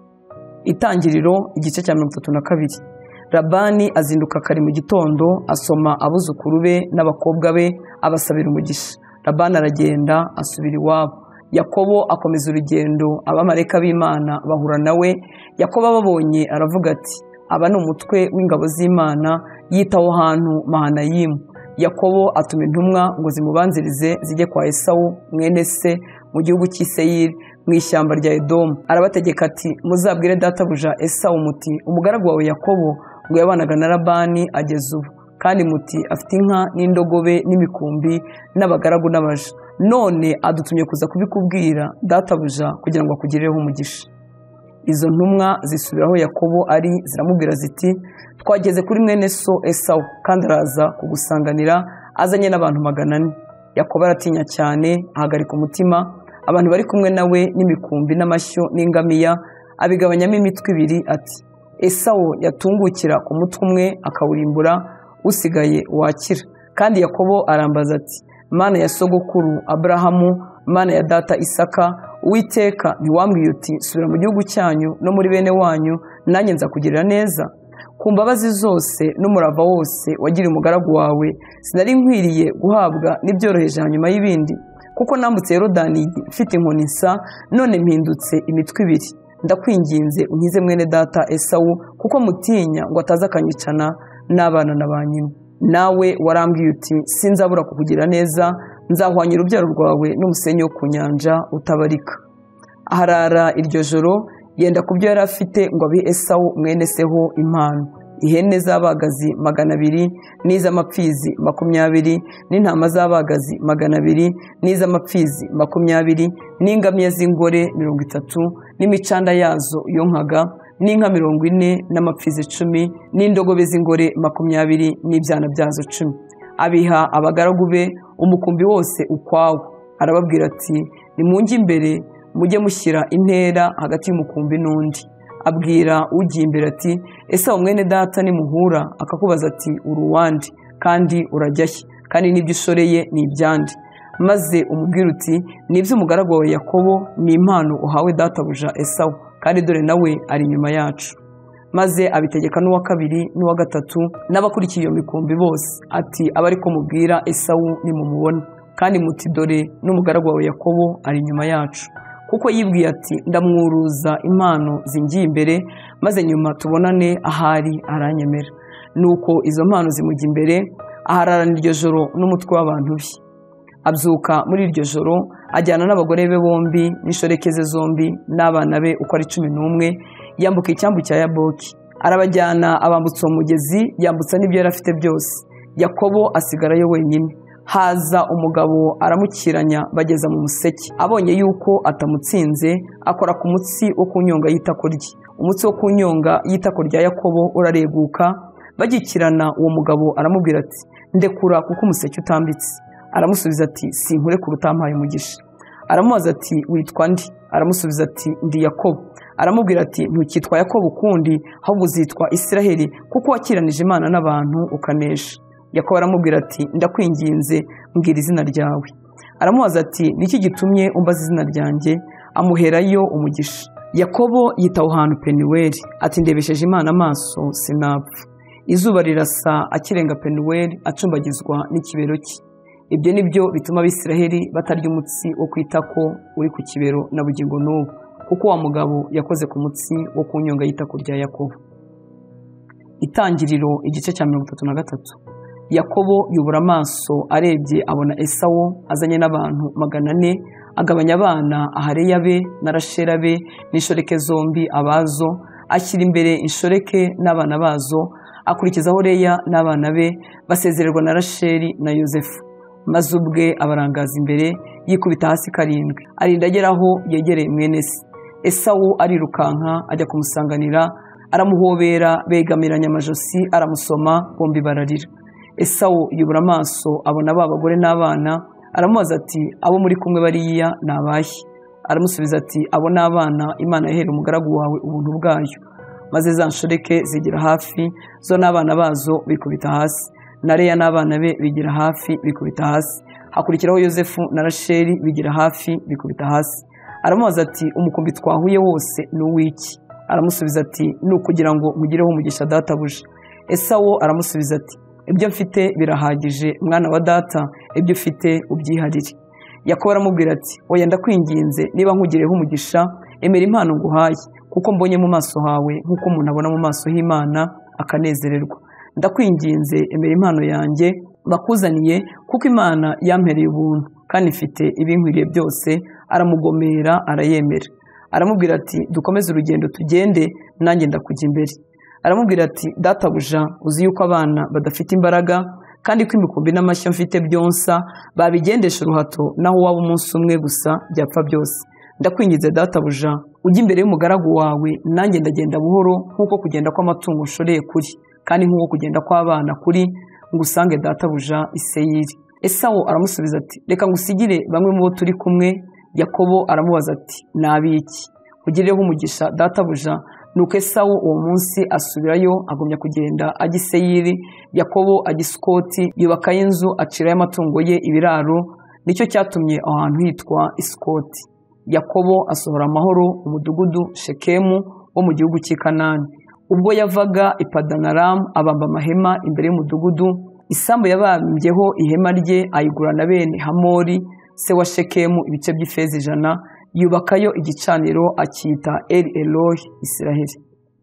Itangiriro igice cya 32. Labani azinduka kare mu gitondo, asoma abuzukuru be n'abakobwa be, abasabira umugisha. Labani aragenda asubira iwabo. Yakobo akomeza urugendo, abamarayika b'Imana bahura nawe. Yakobo ababonye aravuga ati, aba ni umutwe w'ingabo z'Imana, yitaho hantu Mahanayimu. Yakobo atuma intumwa ngo zimubanzirize zijye kwa Esawu mwene se mu gihugu cy'i Seyiri mu ishyamba rya Edomu. Arabategeka ati, muzabwire databuja Esawu muti, umugaragu wawe Yakobo ngo yabanaga na Labani ageze ubu, kandi muti afite inka n'indogobe n'imikumbi n'abagaragu n'abaja. None adutumye kuza kubikubwira databuja kugira ngo akugireho umugisha. Izo ntumwa zisubiraho Yakobo ari, ziramubwira ziti, twageze kuri mwene so Esawu, kandi araza kugusanganira azanye n'abantu 400. Yakobo aratinya cyane, ahagarika umutima. Abantu bari kumwe nawe n'imikumbi n'amashyo n'ingamiya abigabanyamo imitwe 2 ati, Esawu yatungukira ku mutwe umwe akawurimbura, usigaye wakira. Kandi Yakobo arambaza ati, Mana ya sogokuru Aburahamu, Mana ya data Isaka, Uwiteka ntiwambwiye uti, subira mu gihugu cyanyu no muri bene wanyu, nanjye nza kugirira neza? Ku mbabazi zose n'umurava wose wagiriye umugaragu wawe, sinari nkwiriye guhabwa n'ibyoroheje hanyuma y'ibindi? Kuko nambutse Yorodani mfite inkoni nsa, none mpindutse imitwe 2. Ndakwinginze unkize mwene data Esawu, kuko mutinya ngo ataza akanyicana n'abana na ba nyina. Nawe warambwiye uti, sinzabura kukugira neza, nzahwanya urubyaro rwawe n'umusenyi wo ku nyanja utabarika. Aharara iryo joro, yenda ku byo yari afite ngo abihe Esawu mwene seho impano: ihene z'abagazi 200 n'iz'amapfizi 20, n'intama z'abagazi 200 n'iz'amapfizi 20, n'ingamiya z'ingore 30, n'imicanda yazo yonkaga, n'inka 40 n'amapfizi 10, n'indogobe z'ingore 20 n'ibyana byazo 10. Abiha abagaragu be umukumbi wose ukwawo. Arababwira ati, nimunjye imbere mujye mushyira intera hagati y'umukumbi n'undi. Abwira ugiye imbere ati, Esawu mwene data nimuhura akakubaza ati, uri uwandi kandi urajyahe, kandi n'ibyo ushoreye ni ibyandi? Maze umubwira uti, nibyo umugaragu wawe Yakobo, ni impano uhawe databuja Esawu, kandi dore nawe ari inyuma yacu. Maze abitegeka n'uwa 2 n'uwa 3 n'abakurikiye iyo mikumbi bose ati, aba ariko mubwira Esawu nimumubona, kandi muti, dore n'umugaragu wawe Yakobo ari inyuma yacu. Kuko yibwiye ati, ndamwuruza impano zingiye imbere, maze nyuma tubonane ahari aranyemera. Nuko izo mpano zimujya imbere, ahararana iryo joro n'umutwe w'abantu be. Abyuka muri iryo joro, ajyana n'abagore be bombi n'inshoreke ze zombi n'abana be uko ari 11, yambuka icyambu cya Yaboki. arabajyana abambutsa uwo mugezi, yambutsa n'ibyo yari afite byose. Yakobo asigarayo wenyine. Haza umugabo aramukiranya bageza mu museke. Abonye yuko atamutsinze, akora ku mutsi wo ku nyonga y'itako rye. Umutsi wo ku nyonga y'itako rya Yakobo urareguka. Bagikirana, uwo mugabo aramubwira ati, ndekura kuko umuseke utambitse. Aramusubiza ati, sinkure ku rutampaye umugisha. Aramubaza ati, witwa nde? Aramusubiza ati, ndi Yakobo. Aramubwira ati, ntukitwa Yakobo ukundi, ahubwo uzitwa Isiraheli, kuko wakiranije Imana n'abantu ukanesha. Yakobo aramubwira ati, ndakwinginze mbwira izina ryawe. Aramubaza ati, niki gitumye umbaza izina ryanjye? Amuherayo umugisha. Yakobo yita aho hantu Penuweli, ati, ndebesheje Imana amaso sinapfa. Izuba rirasa akirenga Penuweli, acumbagizwa n'ikibero cye. Ibyo ni byo bituma Abisiraheli batarya umutsi wo kwitako uri ku kibero na bugingo n'ubu, kuko wa mugabo yakoze ku mutsi wo ku nyonga y'itako rya Yakobo. Itangiriro igice cya 33. Yakobo yubura amaso, arebye abona Esawu azanye n'abantu 400, agabanya abana Ahareya be na Rashela be n'inshoreke zombi abazo, ashyira imbere inshoreke n'abana bazo, akurikizaho Leya n'abana be, basezererwa na Rasheli na Yozefu. Maze ubwe abarangaza imbere, yikubita hasi karindwi, arinda agera aho yegereye mwene se. Esawu arirukanka ajya kumusanganira, aramuhobera, begamiranya amajosi, aramusoma, bombi bararira. Esawu yubura amaso abona ba bagore n'abana, aramubaza ati, abo muri kumwe bariya ni abahe? Aramusubiza ati, abo ni abana Imana yahereye umugaragu wawe ubuntu bwayo. Maze za nshoreke zigira hafi, zo n'abana bazo bikubita hasi. Na Leya n'abana be bigira hafi, bikubita hasi. Hakurikiraho Yozefu na Rasheli bigira hafi, bikubita hasi. Aramubaza ati, umukumbi twahuye wose ni uw'iki? Aramusubiza ati, ni ukugira ngo mugireho umugisha databuja. Esawu aramusubiza ati, ibyo mfite birahagije mwana wa data, ibyo ufite ubyiharire. Yakobo aramubwira ati, oya ndakwinginze, niba nkugireho umugisha, emera impano nguhaye, kuko mbonye mu maso hawe nk'uko umuntu abona mu maso h'Imana akanezererwa. Ndakwinginze emera impano yanjye bakuzaniye, kuko Imana yampereye ubuntu kandi mfite ibinkwiriye byose. Aramugomera, arayemera. Aramubwira ati, dukomeze urugendo tugende, nanjye ndakujya imbere. Aramubwira ati, databuja, uzi yuko abana badafite imbaraga, kandi ko imikumbi n'amashyo mfite byonsa babigendesha uruhato, naho waba umunsi umwe gusa byapfa byose. Ndakwinginze databuja, ujye imbere y'umugaragu wawe, nanjye ndagenda buhoro, nk'uko kugenda kw'amatungo nshoreye kuri, kandi nk'uko kugenda kw'abana kuri, ngusange databuja i Seyiri. Esawu aramusubiza ati, reka ngusigire bamwe mu bo turi kumwe. Yakobo aramubaza ati, nabiki? Ugireho umugisha databuja. Nuko Esawu uwo munsi asubirayo, agumya kugenda ajya i Seyiri. Yakobo ajya i Sukoti, yubakayo inzu, acirayo amatungo ye ibiraro, nicyo cyatumye aho hantu hitwa i Sukoti. Yakobo asohora amahoro umudugudu Shekemu wo mu gihugu cy'i Kanani. Ubwo yavaga i Padanaramu, abamba amahema imbere y'umudugudu. Isambu yabambyeho ihema rye ayigura na bene Hamori se wa Shekemu ibice by'ifeza 100, yubakayo igicaniro akita Eli Elohi Isiraheli.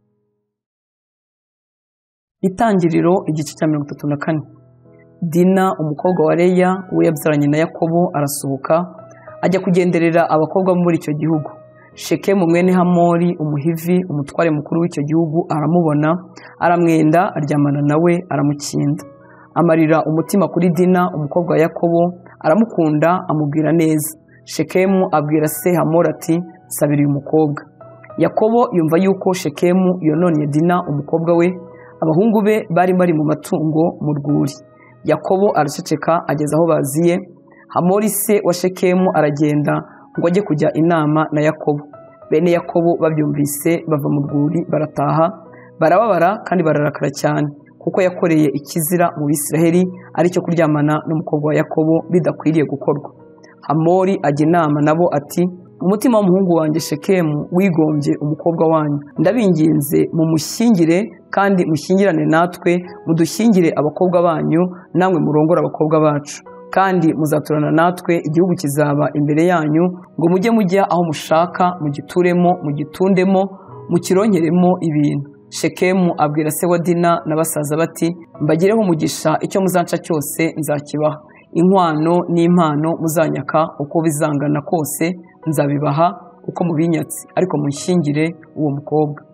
Itangiriro igice cya 34. Dina umukobwa wa Leya, we yabyaranye na Yakobo, arasohoka ajya kugenderera abakobwa muri icyo gihugu. Shekemu mwene Hamori umuhivi, umutware mukuru w'icyo gihugu, aramubona, aramwenda, aryamana nawe, aramukinda. Amarira umutima kuri Dina umukobwa wa Yakobo, aramukunda, amubwira neza. Shekemu abwira se Hamori ati, nsabira uyu mukobwa. Yakobo yumva yuko Shekemu yononye Dina umukobwa we, abahungu be bari mu matungo mu rwuri. Yakobo araceceka ageza aho baziye. Hamori se wa Shekemu aragenda ngo ajye kujya inama na Yakobo. Bene Yakobo babyumvise bava mu rwuri barataha, barababara kandi bararakara cyane, kuko yakoreye ikizira mu Bisiraheli, ari cyo kuryamana n'umukobwa wa Yakobo bidakwiriye gukorwa. Hamori ajya inama nabo ati, umutima w'umuhungu wanjye Shekemu wigombye umukobwa wanyu, ndabinginze mumushyingire, kandi mushyingirane natwe, mudushyingire abakobwa banyu, namwe murongore abakobwa bacu, kandi muzaturana natwe, igihugu kizaba imbere yanyu, ngo mujye mujya aho mushaka, mugituremo, mugitundemo, mukironkeremo ibintu. Shekemu abwira se wa Dina na basaza bati, mbagireho umugisha, icyo muzanca cyose nzakibaha, inkwano n'impano muzanyaka uko bizangana kose nzabibaha uko mubinyatsi, ariko munshyingire uwo mukobwa.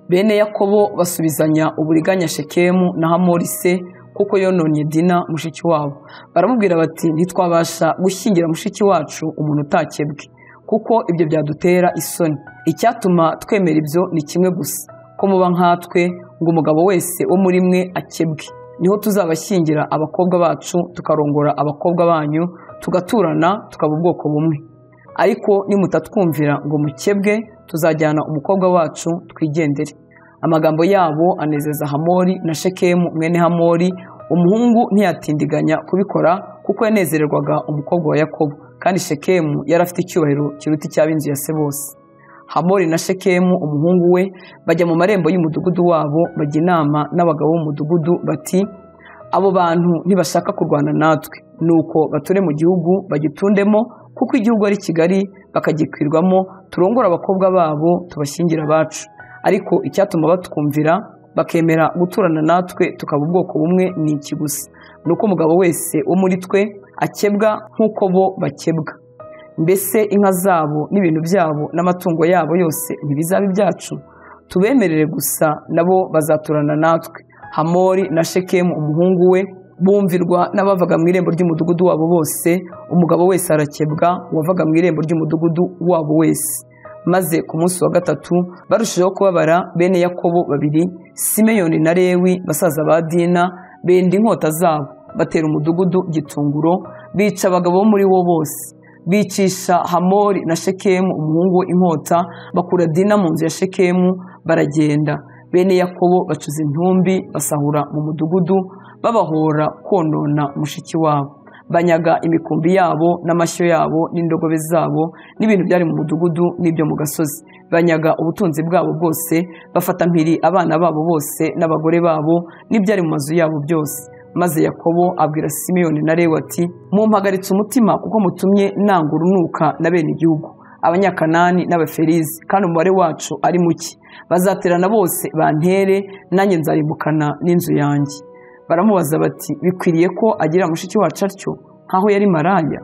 bene Yakobo basubizanya uburiganya Shekemu na Hamori se kuko yononye Dina mushiki wabo. Baramubwira bati ntitwabasha gushyingira mushiki wacu umuntu utakebwe kuko ibyo byadutera isoni. Icyatuma twemera ibyo ni kimwe gusa, ko muba nkatwe ngo umugabo wese wo muri mwe akebwe. Niho tuzabashyingira abakobwa bacu tukarongora abakobwa banyu tugaturana tukaba ubwoko bumwe. Ariko nimutatwumvira ngo mukebwe tuzajyana umukobwa wacu twigendere. Amagambo yabo anezeza Hamori na Shekemu mwene Hamori. Umuhungu ntiyatindiganya kubikora kuko yanezererwaga umukobwa wa Yakobo, kandi Shekemu yari afite icyubahiro kiruta icy'ab'inzu ya se bose. Hamori na Shekemu umuhungu we bajya mu marembo y'umudugudu wabo, bajya inama n'abagabo b'umudugudu bati abo bantu ntibashaka kurwana natwe, nuko bature mu gihugu bagitundemo kuko igihugu ari kigari bakagikwirwamo, turongora abakobwa babo tubashyingira abacu. Ariko icyatuma batwumvira bakemera guturana natwe tukaba ubwoko bumwe ni iki gusa, nuko umugabo wese wo muri twe akebwa nk'uko bo bakebwa. Mbese inka zabo n'ibintu byabo n'amatungo yabo yose ntibizaba ibyacu? Tubemerere gusa nabo bazaturana natwe. Hamori na Shekemu umuhungu we bumvirwa n'abavaga mu irembo ry'umudugudu wabo bose, umugabo wese arakebwa uwavaga mu irembo ry'umudugudu wabo wese. Maze ku munsi wa gatatu barushijeho kubabara, bene Yakobo babiri Simeyoni na Lewi basaza ba Dina benda inkota zabo, batera umudugudu gitunguro, bica abagabo bo muri wo bose. Bicisha Hamori na Shekemu umuhungu we inkota, bakura Dina mu nzu ya Shekemu baragenda. Bene Yakobo bacuza intumbi basahura mu mudugudu babahora konona mushiki wabo. Banyaga imikumbi yabo n'amashyo yabo n'indogobe zabo n'ibintu byari mu mudugudu n'ibyo mu gasozi. Banyaga ubutunzi bwabo bwose, bafata mpiri abana babo bose n'abagore babo n'ibyari mu mazu yabo byose. Maze Yakobo abwira Simeyoni na Lewi ati mumpagaritse umutima kuko mutumye nanga urunuka na bene igihugu, Abanyakanani n'Abaferizi, kandi umubare wacu ari muke. Bazaterana bose bantere, nanjye nzarimbukana n'inzu yanjye. Baramubaza bati bikwiriye ko agira mushiki wacu atyo nkaho yari maraya?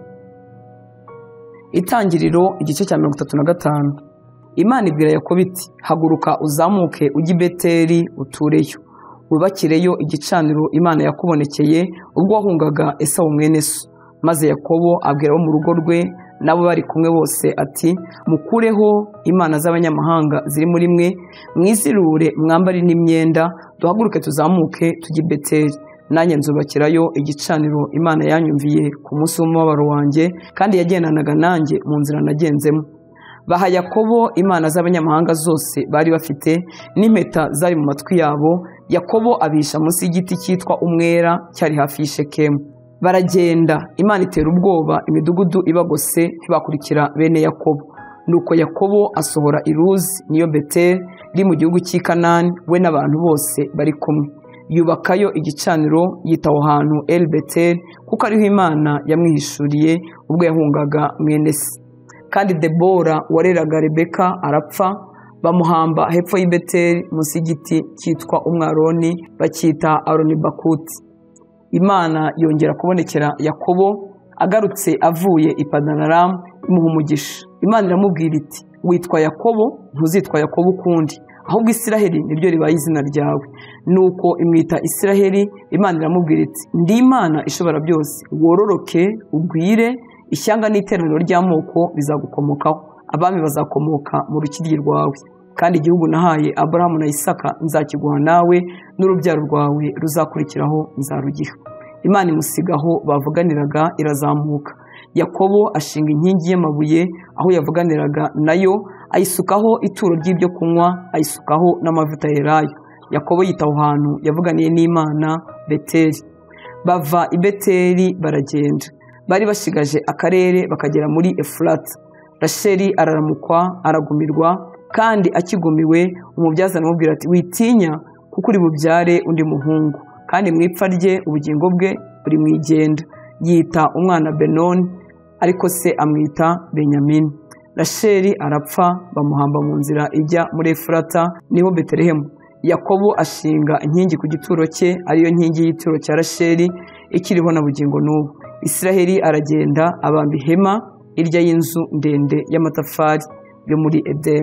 Itangiriro igice cya 35. Imana ibwira Yakobo iti haguruka uzamuke ujye i Beteli utureyo, wubakireyo igicaniro Imana yakubonekeye ubwo wahungaga Esawu mwene so. Maze Yakobo abwira abo mu rugo rwe nabo bari kumwe bose ati mukureho imana z'abanyamahanga ziri muri mwe, mwizirure mwambari n'imyenda, duhaguruke tuzamuke tujye i Beteli, nanjye nzubakirayo igicaniro Imana yanyumviye ku munsi w'umubabaro wanjye kandi yagendanaga nanjye mu nzira nagenzemo. Baha Yakobo imana z'abanyamahanga zose bari bafite n'impeta zari mu matwi yabo. Yakobo abisha munsi y'igiti cyitwa umwera cyari hafi y'Ishekemu. Baragenda, Imana itera ubwoba imidugudu ibagose, ntibakurikira bene Yakobo. Nuko Yakobo asohora i Luzi, niyo Beteli iri mu gihugu cy'i Kanani, we n'abantu bose bari kumwe. Yubakayo igicaniro, yita aho hantu El Beteli kuko ariho Imana yamwihishuriye ubwo yahungaga mwene se. Kandi Debora wareraga Rebeka arapfa, bamuhamba hepfo y'i Beteli munsi y'igiti cyitwa umwaroni bacyita Aronibakuti. Imana yongera kubonekera Yakobo agarutse avuye i Padanaramu, imuha umugisha. Imana iramubwira iti witwa Yakobo, ntuzitwa Yakobo ukundi, ahubwo Isiraheli niryo ribaye izina ryawe. Nuko imwita Isiraheli. Imana iramubwira iti ndi Imana ishobora byose, wororoke ugwire, ishyanga n'iteraniro ry'amoko bizagukomokaho, abami bazakomoka mu rukiryi rwawe, kandi igihugu nahaye Aburahamu na Isaka nzakiguha nawe n'urubyaro rwawe ruzakurikiraho nzarugiha. Imana imusigaho bavuganiraga irazamuka. Yakobo ashinga inkingi y'amabuye aho yavuganiraga nayo, ayisukaho ituro ry'ibyo kunywa, ayisukaho n'amavuta yerayo. Yakobo yita aho hantu yavuganiye n'Imana Beteli. Bava i Beteli baragenda. Bari bashigaje akarere bakagera muri Efurata. Rasheli araramukwa aragumirwa, kandi akigumiwe umubyaza aramubwira ati witinya kuko uri bubyare undi muhungu, kandi mu ipfa rye ubugingo bwe buri mwigenda. Yita umwana Benoni, ariko se amwita Benyamini. Rasheli arapfa, bamuhamba mu nzira ijya muri Efurata, niho Betelehemu. Yakobo ashinga inkingi ku gituro cye, ariyo nkingi y'igituro cya Rasheli ikiriho na bugingo n'ubu. Isiraheli aragenda abamba ihema hirya y'inzu ndende y'amatafari yo muri Edeni.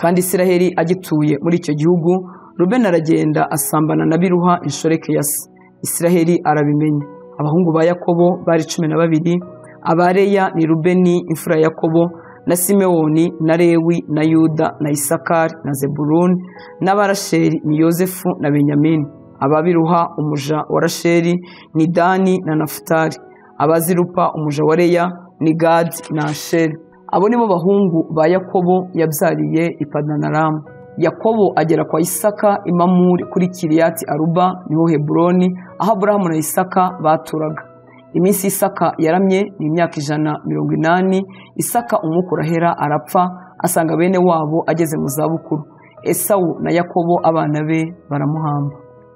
Kandi Isiraheli agituye muri icyo gihugu, Rubeni aragenda asambana na Biluha inshoreke ya se. Isiraheli arabimenya. Abahungu ba Yakobo bari 12, aba Leya ni Rubeni imfura ya Yakobo, na Simewoni na Lewi na Yuda na Isakari na Zebuluni, n'aba Rasheli ni Yozefu na Benyamini. Aba Biluha umuja wa Rasheli ni Dani na Nafutali. Aba Zilupa umuja wa Leya ni Gadi na Asheri. Abo nibo bahungu ba Yakobo yabyariye i Padanaramu. Yakobo agera kwa Isaka i Mamure kuri Kiriyati Aruba, niho Heburoni, aho Aburahamu na Isaka baturaga. Iminsi Isaka yaramye ni imyaka 180. Isaka umwuka urahera arapfa, asanga bene wabo ageze mu zabukuru. Esawu na Yakobo abana be baramuhamba.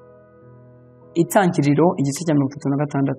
Itangiriro igice cya 36.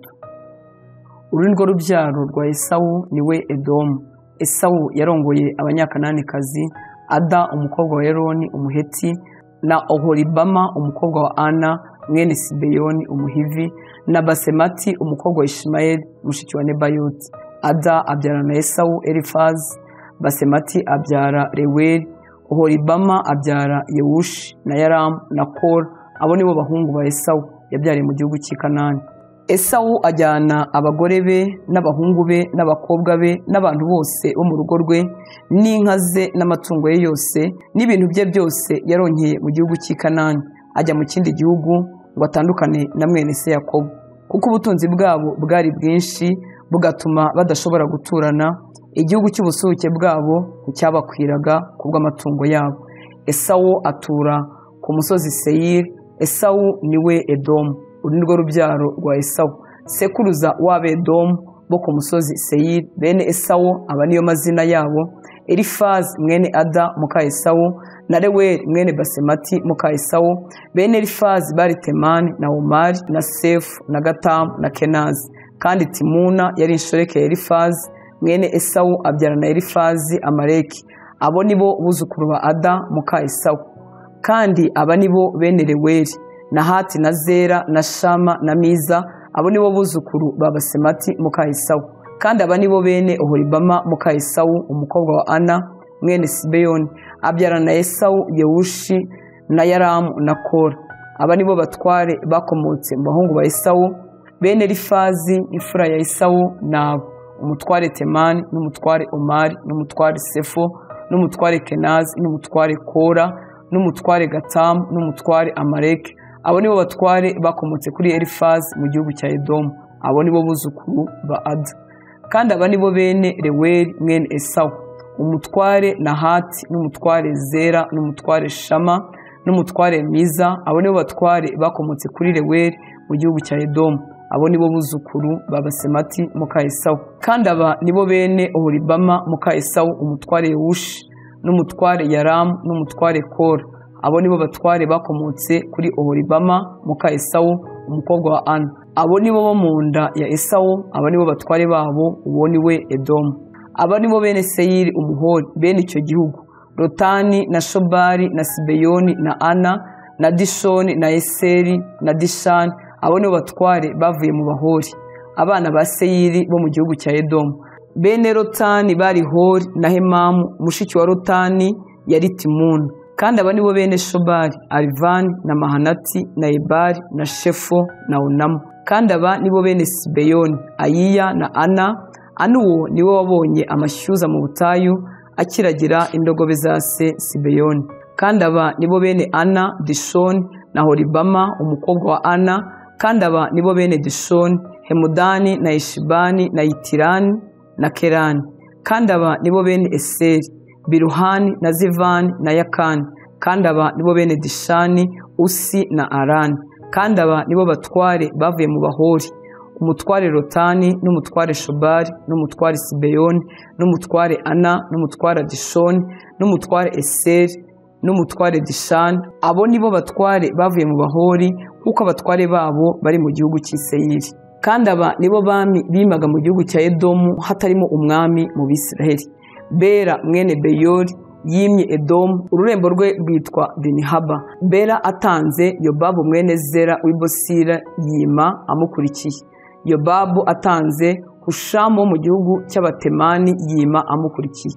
Uru nirwo rubyaro rwa Esawu, niwe Edomu. Esawu yarongoye abanyakananikazi, Ada umukobwa wa Eloni umuheti, na Oholibama umukobwa wa Ana mwene Sibeyoni umuhivi, na Basemati umukobwa wa Ishimayeli mushiki wa Nebayoti. Ada abyara na Esawu Elifazi, Basemati abyara Reweli, Oholibama abyara Yewushi na Yaramu na Kora. Abo nibo bahungu ba Esawu yabyariye mu gihugu cy'i Kanani. Esawu ajyana abagore be n'abahungu be n'abakobwa be n'abantu bose bo mu rugo rwe n'inka ze n'amatungo ye yose n'ibintu bye byose yaronkeye mu gihugu cy'i Kanani, ajya mu kindi gihugu ngo atandukane na mwene se Yakobo, kuko ubutunzi bwabo bwari bwinshi bugatuma badashobora guturana. Igihugu cy'ubusuhuke bwabo nticyabakwiraga kubw'amatungo yabo. Esawu atura ku musozi Seyiri. Esawu niwe Edomu. Uru nirwo rubyaro rwa Esawu, sekuruza w'Abedomu bo ku musozi Seyiri. Bene Esawu aba niyo mazina yabo: Elifazi mwene Ada muka Esawu, na Reweli mwene Basemati muka Esawu. Bene Elifazi bari Temani na Omari na Sefu na Gatamu na Kenazi. Kandi Timuna yari inshoreke ya Elifazi mwene Esawu, abyara na Elifazi Amaleki. Abo nibo buzukuru ba Ada muka Esawu. Kandi aba nibo bene Reweli: Nahati na Zera na Shama na Miza. Abo nibo buzukuru ba Basemati muka Esawu. Kandi aba nibo bene Oholibama muka Esawu umukobwa wa Ana mwene Sibeyoni, abyara na Esawu Yewushi na Yaramu na Kora. Aba nibo batware bakomotse mu bahungu ba Esawu. Bene Elifazi imfura ya Esawu nabo: umutware Temani n'umutware Omari n'umutware Sefo n'umutware Kenazi n'umutware Kora n'umutware Gatamu n'umutware Amaleki. Abo nibo batware bakomotse kuri Elifazi mu gihugu cya Edomu. Abo nibo buzukuru ba Ada. Kandi aba nibo bene Reweli mwene Esawu: umutware Nahati n'umutware Zera n'umutware Shama n'umutware Miza. Abo nibo batware bakomotse kuri Reweli mu gihugu cya Edomu. Abo nibo buzukuru ba Basemati muka Esawu. Kandi aba nibo bene Oholibama muka Esawu: umutware Yewushi n'umutware Yaramu n'umutware Kora. Abo nibo batware bakomotse kuri Oholibama muka Esawu umukobwa wa Ana. Abo nibo bo mu nda ya Esawu. Abo nibo batware babo, uwo niwe Edomu. Aba nibo bene Seyiri umuhori, bene icyo gihugu: Lotani na Shobali na Sibeyoni na Ana na Dishoni na Eseri na Dishani. Abo nibo batware bavuye mu bahori, abana ba Seyiri bo mu gihugu cya Edomu. Bene Lotani bari Hori na Hemamu mushiki wa Lotani yari Timuna. Kandi aba nibo bene Shobali: Arivani na Mahanati na Ebali na Shefo na Onamu. Kandi aba nibo bene Sibeyoni: Ayiya na Ana. Ana uwo niwe wabonye amashyuza mu butayu akiragira indogobe za se Sibeyoni. Kandi aba nibo bene Ana: Dishoni na Holibama umukobwa wa Ana. Kandi aba nibo bene Dishoni: Hemudani na Ishibani na Yitirani na Kerani. Kandi aba nibo bene Eseri: Biluhani na Zivani na Yakani. Kandi aba nibo bene Dishani: Usi na Arani. Kandi aba nibo batware bavuye mu bahori: umutware Lotani n'umutware Shobali n'umutware Sibeyoni n'umutware Ana n'umutware Dishoni n'umutware Eseri n'umutware Dishani. Abo nibo batware bavuye mu bahori, kuko abatware babo bari mu gihugu cy'i Seyiri. Kandi aba nibo bami bimaga mu gihugu cya Edomu hatarimo umwami mu Bisiraheli. Bera mwene Beyori yimye Edomu, ururembo rwe rwitwa Dinihaba. Bera atanze Yobabu mwene Zera w'Ibosira yima amukurikiye. Yobabu atanze Hushamu wo mu gihugu cy'Abatemani yima amukurikiye.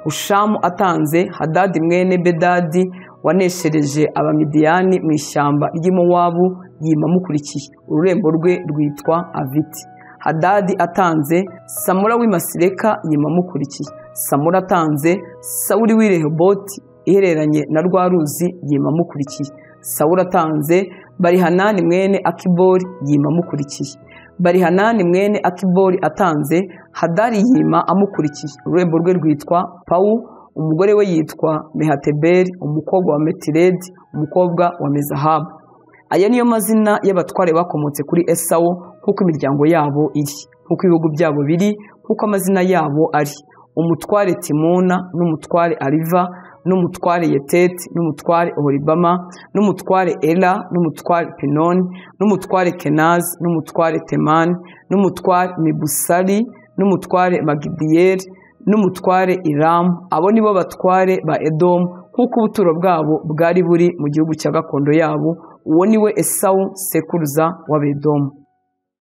Hushamu atanze Hadadi mwene Bedadi waneshereje Abamidiyani mu ishyamba ry'i Mowabu yima amukurikiye. Ururembo rwe rwitwa Aviti. Hadadi atanze Samura w'i Masireka yima amukurikiye. Samura atanze Sawuli w'i Rehoboti ihereranye na rwa ruzi yima amukurikiye. Sawuli atanze Barihanani mwene Akibori yima amukurikiye. Barihanani mwene Akibori atanze Hadari yima amukurikiye. Ururembo rwe rwitwa Pawu, umugore we yitwa Mehatebeli umukobwa wa Metiredi umukobwa wa Mezahabu. Aya niyo mazina y'abatware bakomotse kuri Esawu nk'uko imiryango yabo iri, nk'uko ibihugu byabo biri, nk'uko amazina yabo ari: umutware Timuna, n'umutware Ariva, n'umutware Yeteti, n'umutware Oholibama, n'umutware Ela, n'umutware Pinoni, n'umutware Kenazi, n'umutware Temani, n'umutware Mibusari, n'umutware Magidiyeli, n'umutware Iramu. Abo nibo batware ba Edomu nk'uko ubuturo bwabo bwari buri mu gihugu cya gakondo yabo. Uwo ni we Esawu sekuruza w'Abedomu.